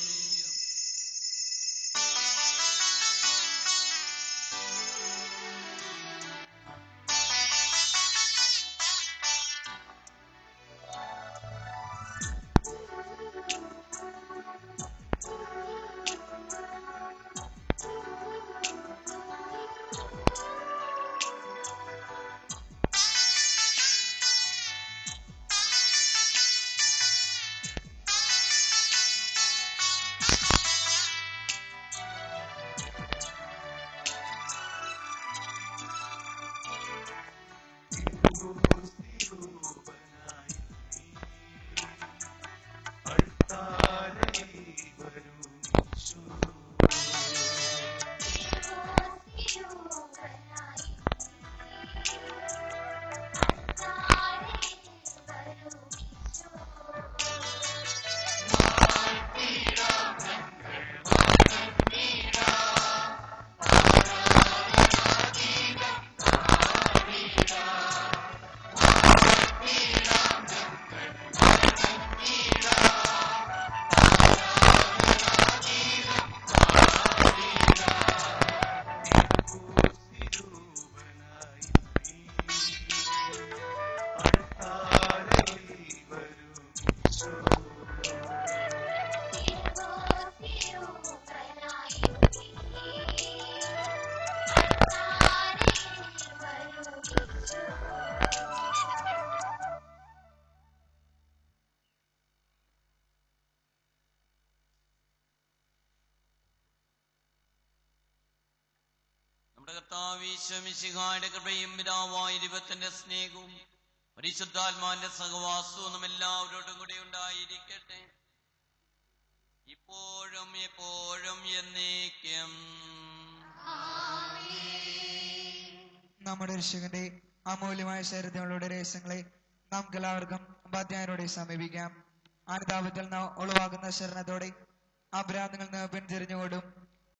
ഈശോമിശിഹായുടെ കൃപയും പിതാവായ ദൈവത്തിന്റെ സ്നേഹവും പരിശുദ്ധാത്മാവിന്റെ സഹവാസവും നാം എല്ലാവരോടും കൂടെ ഉണ്ടായിരിക്കട്ടെ, ഇപ്പോഴും എപ്പോഴും എന്നേക്കും. നമ്മുടെ രക്ഷകന്റെ അമൂല്യമായ ശരീരങ്ങളുടെ രഹസ്യങ്ങളെ നമുക്ക് എല്ലാവർക്കും അധ്യായനോടെ സമീപിക്കാം. അനുതാപത്തിൽ നിന്ന് ഒളിവാകുന്ന ശരണത്തോടെ അപരാധങ്ങളിൽ നിന്ന് പിന്തിരിഞ്ഞുകൊണ്ടും